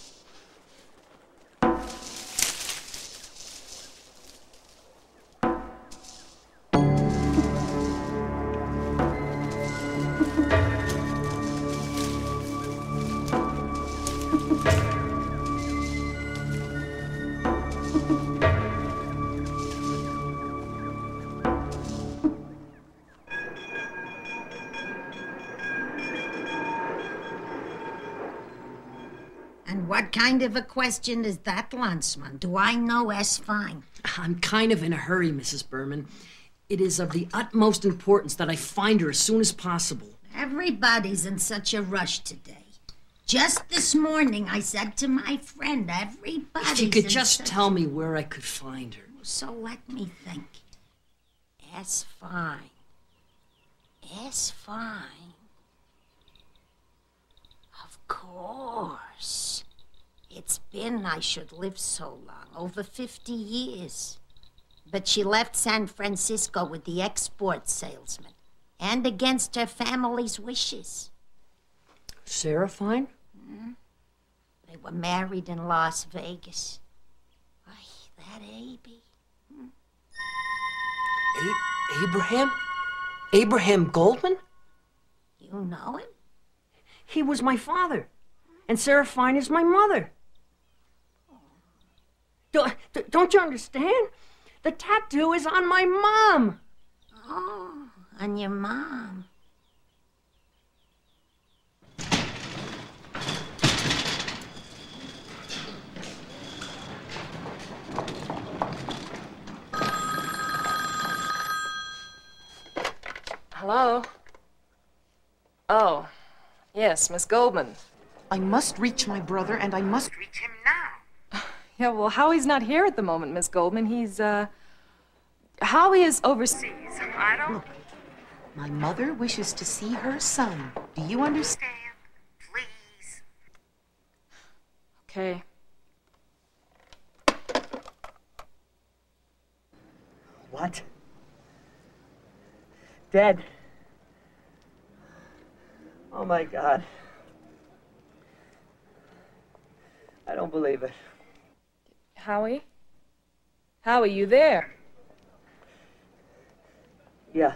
What kind of a question is that, Landsman? Do I know S. Fine? I'm kind of in a hurry, Mrs. Berman. It is of the utmost importance that I find her as soon as possible. Everybody's in such a rush today. Just this morning, I said to my friend, everybody's If you could in just such... tell me where I could find her. So let me think. S. Fine. S. Fine. Of course. It's been, I should live so long, over 50 years. But she left San Francisco with the export salesman, and against her family's wishes. Sarah Fine? They were married in Las Vegas. Ay, that Abby. Abraham? Abraham Goldman? You know him? He was my father, and Sarah Fine is my mother. Don't you understand? The tattoo is on my mom. Oh, on your mom. Hello? Oh, Yes, Miss Goldman. I must reach my brother, and I must reach him now. Yeah, well, Howie's not here at the moment, Miss Goldman. Howie is overseas. I don't... Look, my mother wishes to see her son. Do you understand? Please. Okay. What? Dead? Oh my God. I don't believe it. Howie? Howie, you there? Yeah.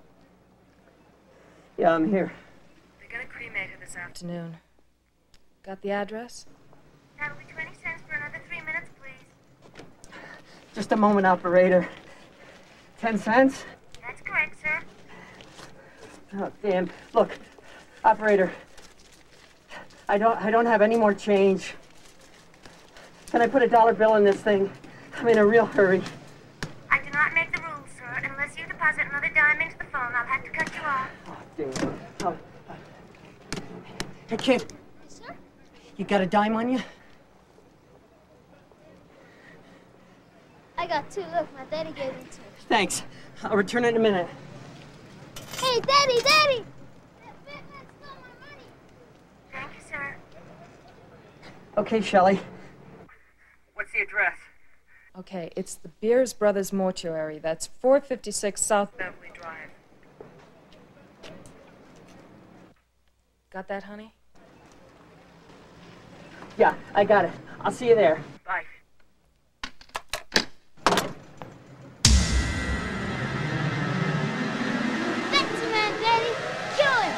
Yeah, I'm here. They're gonna cremate her this afternoon. Got the address? That'll be 20 cents for another 3 minutes, please. Just a moment, operator. 10 cents? That's correct, sir. Oh, damn. Look, operator. I don't have any more change. Can I put a dollar bill in this thing? I'm in a real hurry. I do not make the rules, sir. Unless you deposit another dime into the phone, I'll have to cut you off. Oh, damn. Oh. Hey, kid. Sir? You got a dime on you? I got 2. Look, my daddy gave me 2. Thanks. I'll return it in a minute. Hey, Daddy, Daddy! That Batman stole my money. Thank you, sir. Okay, Shelley. What's the address? Okay, it's the Beers Brothers Mortuary. That's 456 South Beverly Drive. Got that, honey? Yeah, I got it. I'll see you there. Bye. That's the man, Daddy. Kill him!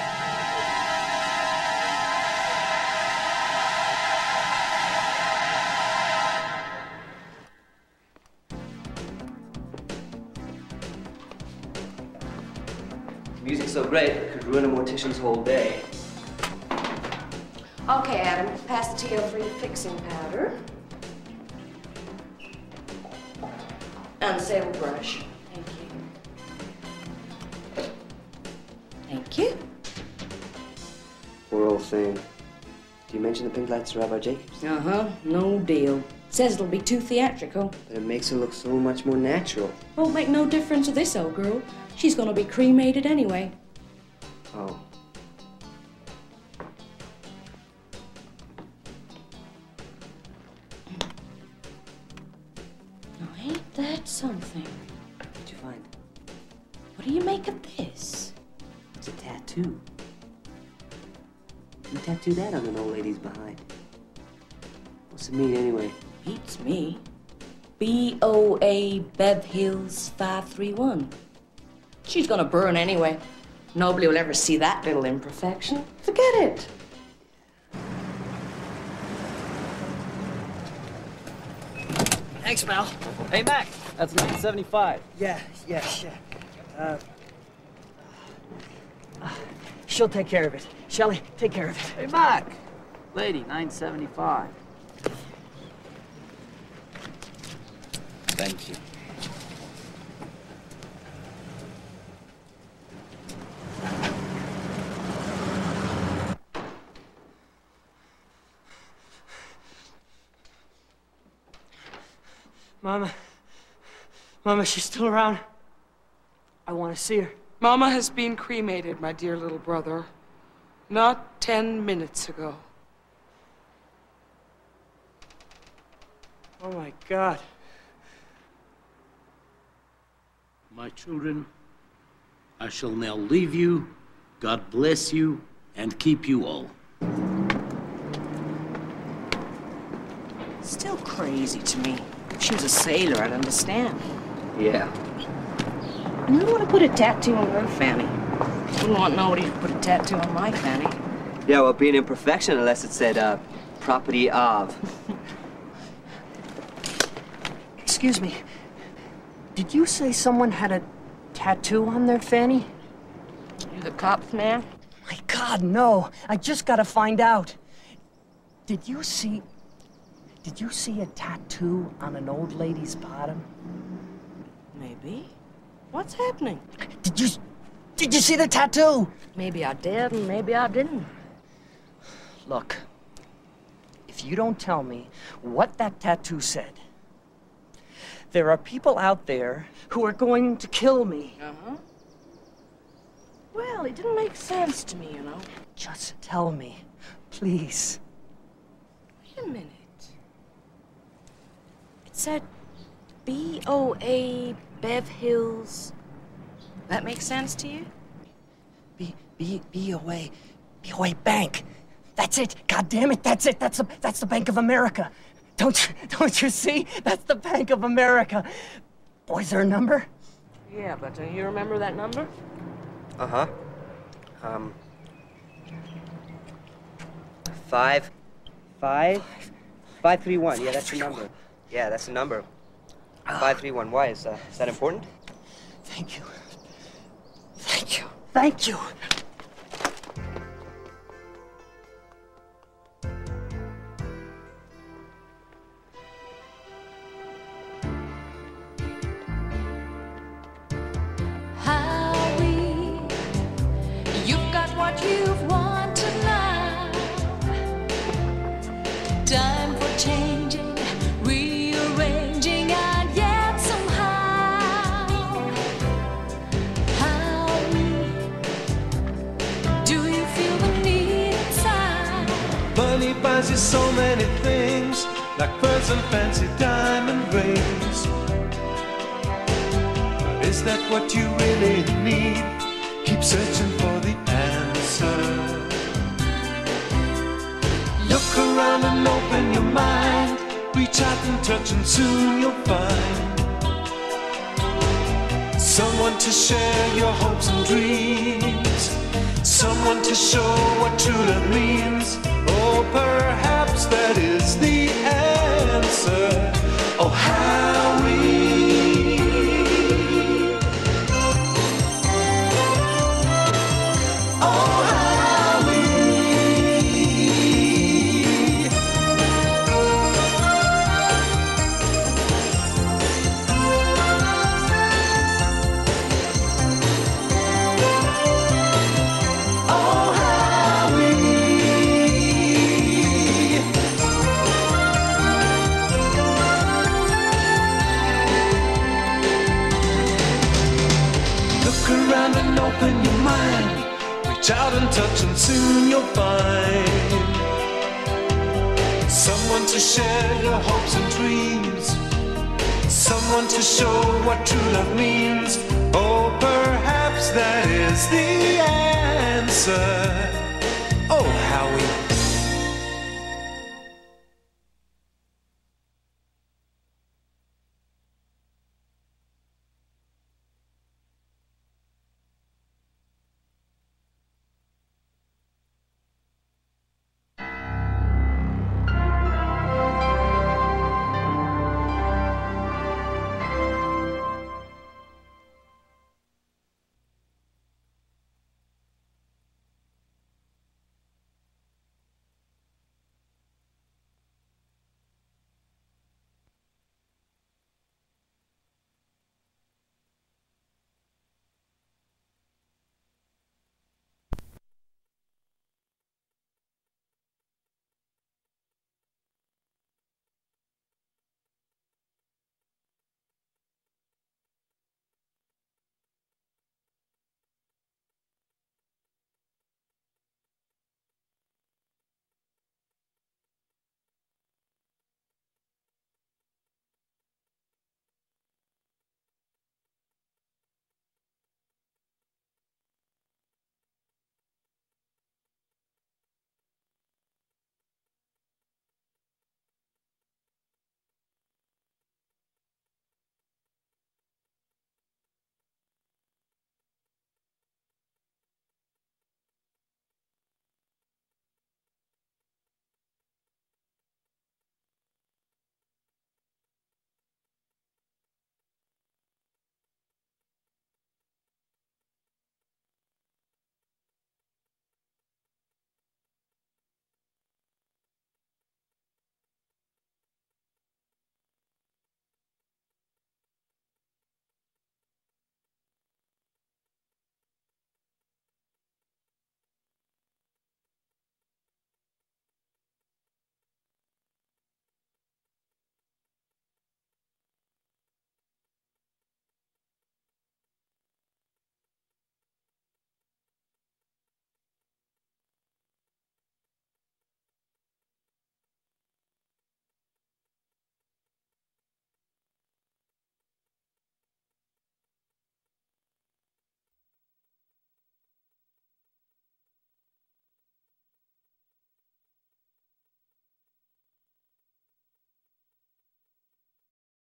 Music's so great, it could ruin a mortician's whole day. Okay, Adam, pass the TL3 fixing powder. And the sable brush. Thank you. Thank you. We're all same. Do you mention the pink lights to Rabbi Jacobs? Uh-huh, no deal. Says it'll be too theatrical. But it makes her look so much more natural. Won't make no difference to this old girl. She's gonna be cremated anyway. Oh. Now, ain't that something? What'd you find? What do you make of this? It's a tattoo. You tattooed that on an old lady's behind. What's it mean anyway? Beats me. BOA Bev Hills 531. She's gonna burn anyway. Nobody will ever see that little imperfection. Forget it. Thanks, Mal. Hey, Mac. That's 975. Yeah. She'll take care of it. Shelley, take care of it. Hey, Mac. Lady, 975. Thank you. Mama, she's still around. I want to see her. Mama has been cremated, my dear little brother. Not 10 minutes ago. Oh, my God. My children, I shall now leave you. God bless you and keep you all. Still crazy to me. If she was a sailor, I'd understand. Yeah. And I don't want to put a tattoo on her fanny. Wouldn't want nobody to put a tattoo on my fanny. Yeah, well, be an imperfection unless it said, property of. Excuse me. Did you say someone had a tattoo on their fanny? You the cops, man? My God, no. I just gotta find out. Did you see a tattoo on an old lady's bottom? Maybe. What's happening? Did you see the tattoo? Maybe I did, and maybe I didn't. Look, if you don't tell me what that tattoo said, there are people out there who are going to kill me. Uh-huh. Well, it didn't make sense to me, you know. Just tell me, please. Wait a minute. It said BOA Bev Hills. That makes sense to you? BOA Bank. That's it. God damn it. That's it. That's the Bank of America. Don't you see? That's the Bank of America. Boy, is there a number? Yeah, but do you remember that number? Uh-huh. 531. Yeah, that's the number. Yeah, that's the number. 531. Why? Is that important? Thank you. Thank you. Thank you. Howie, you've got what you've wanted now. Time for changing, rearranging, and yet somehow. Howie, do you feel the need inside? Money buys you so many things, like pearls and fancy diamond rings. But is that what you really need? Keep searching for the answer. Look around and open your mind. Reach out and touch and soon you'll find someone to share your hopes and dreams, someone to show what true love means. Oh, perhaps that is the answer. Oh, Howie. Oh, open your mind, reach out and touch and soon you'll find someone to share your hopes and dreams, someone to show what true love means. Oh, perhaps that is the answer. Oh, Howie.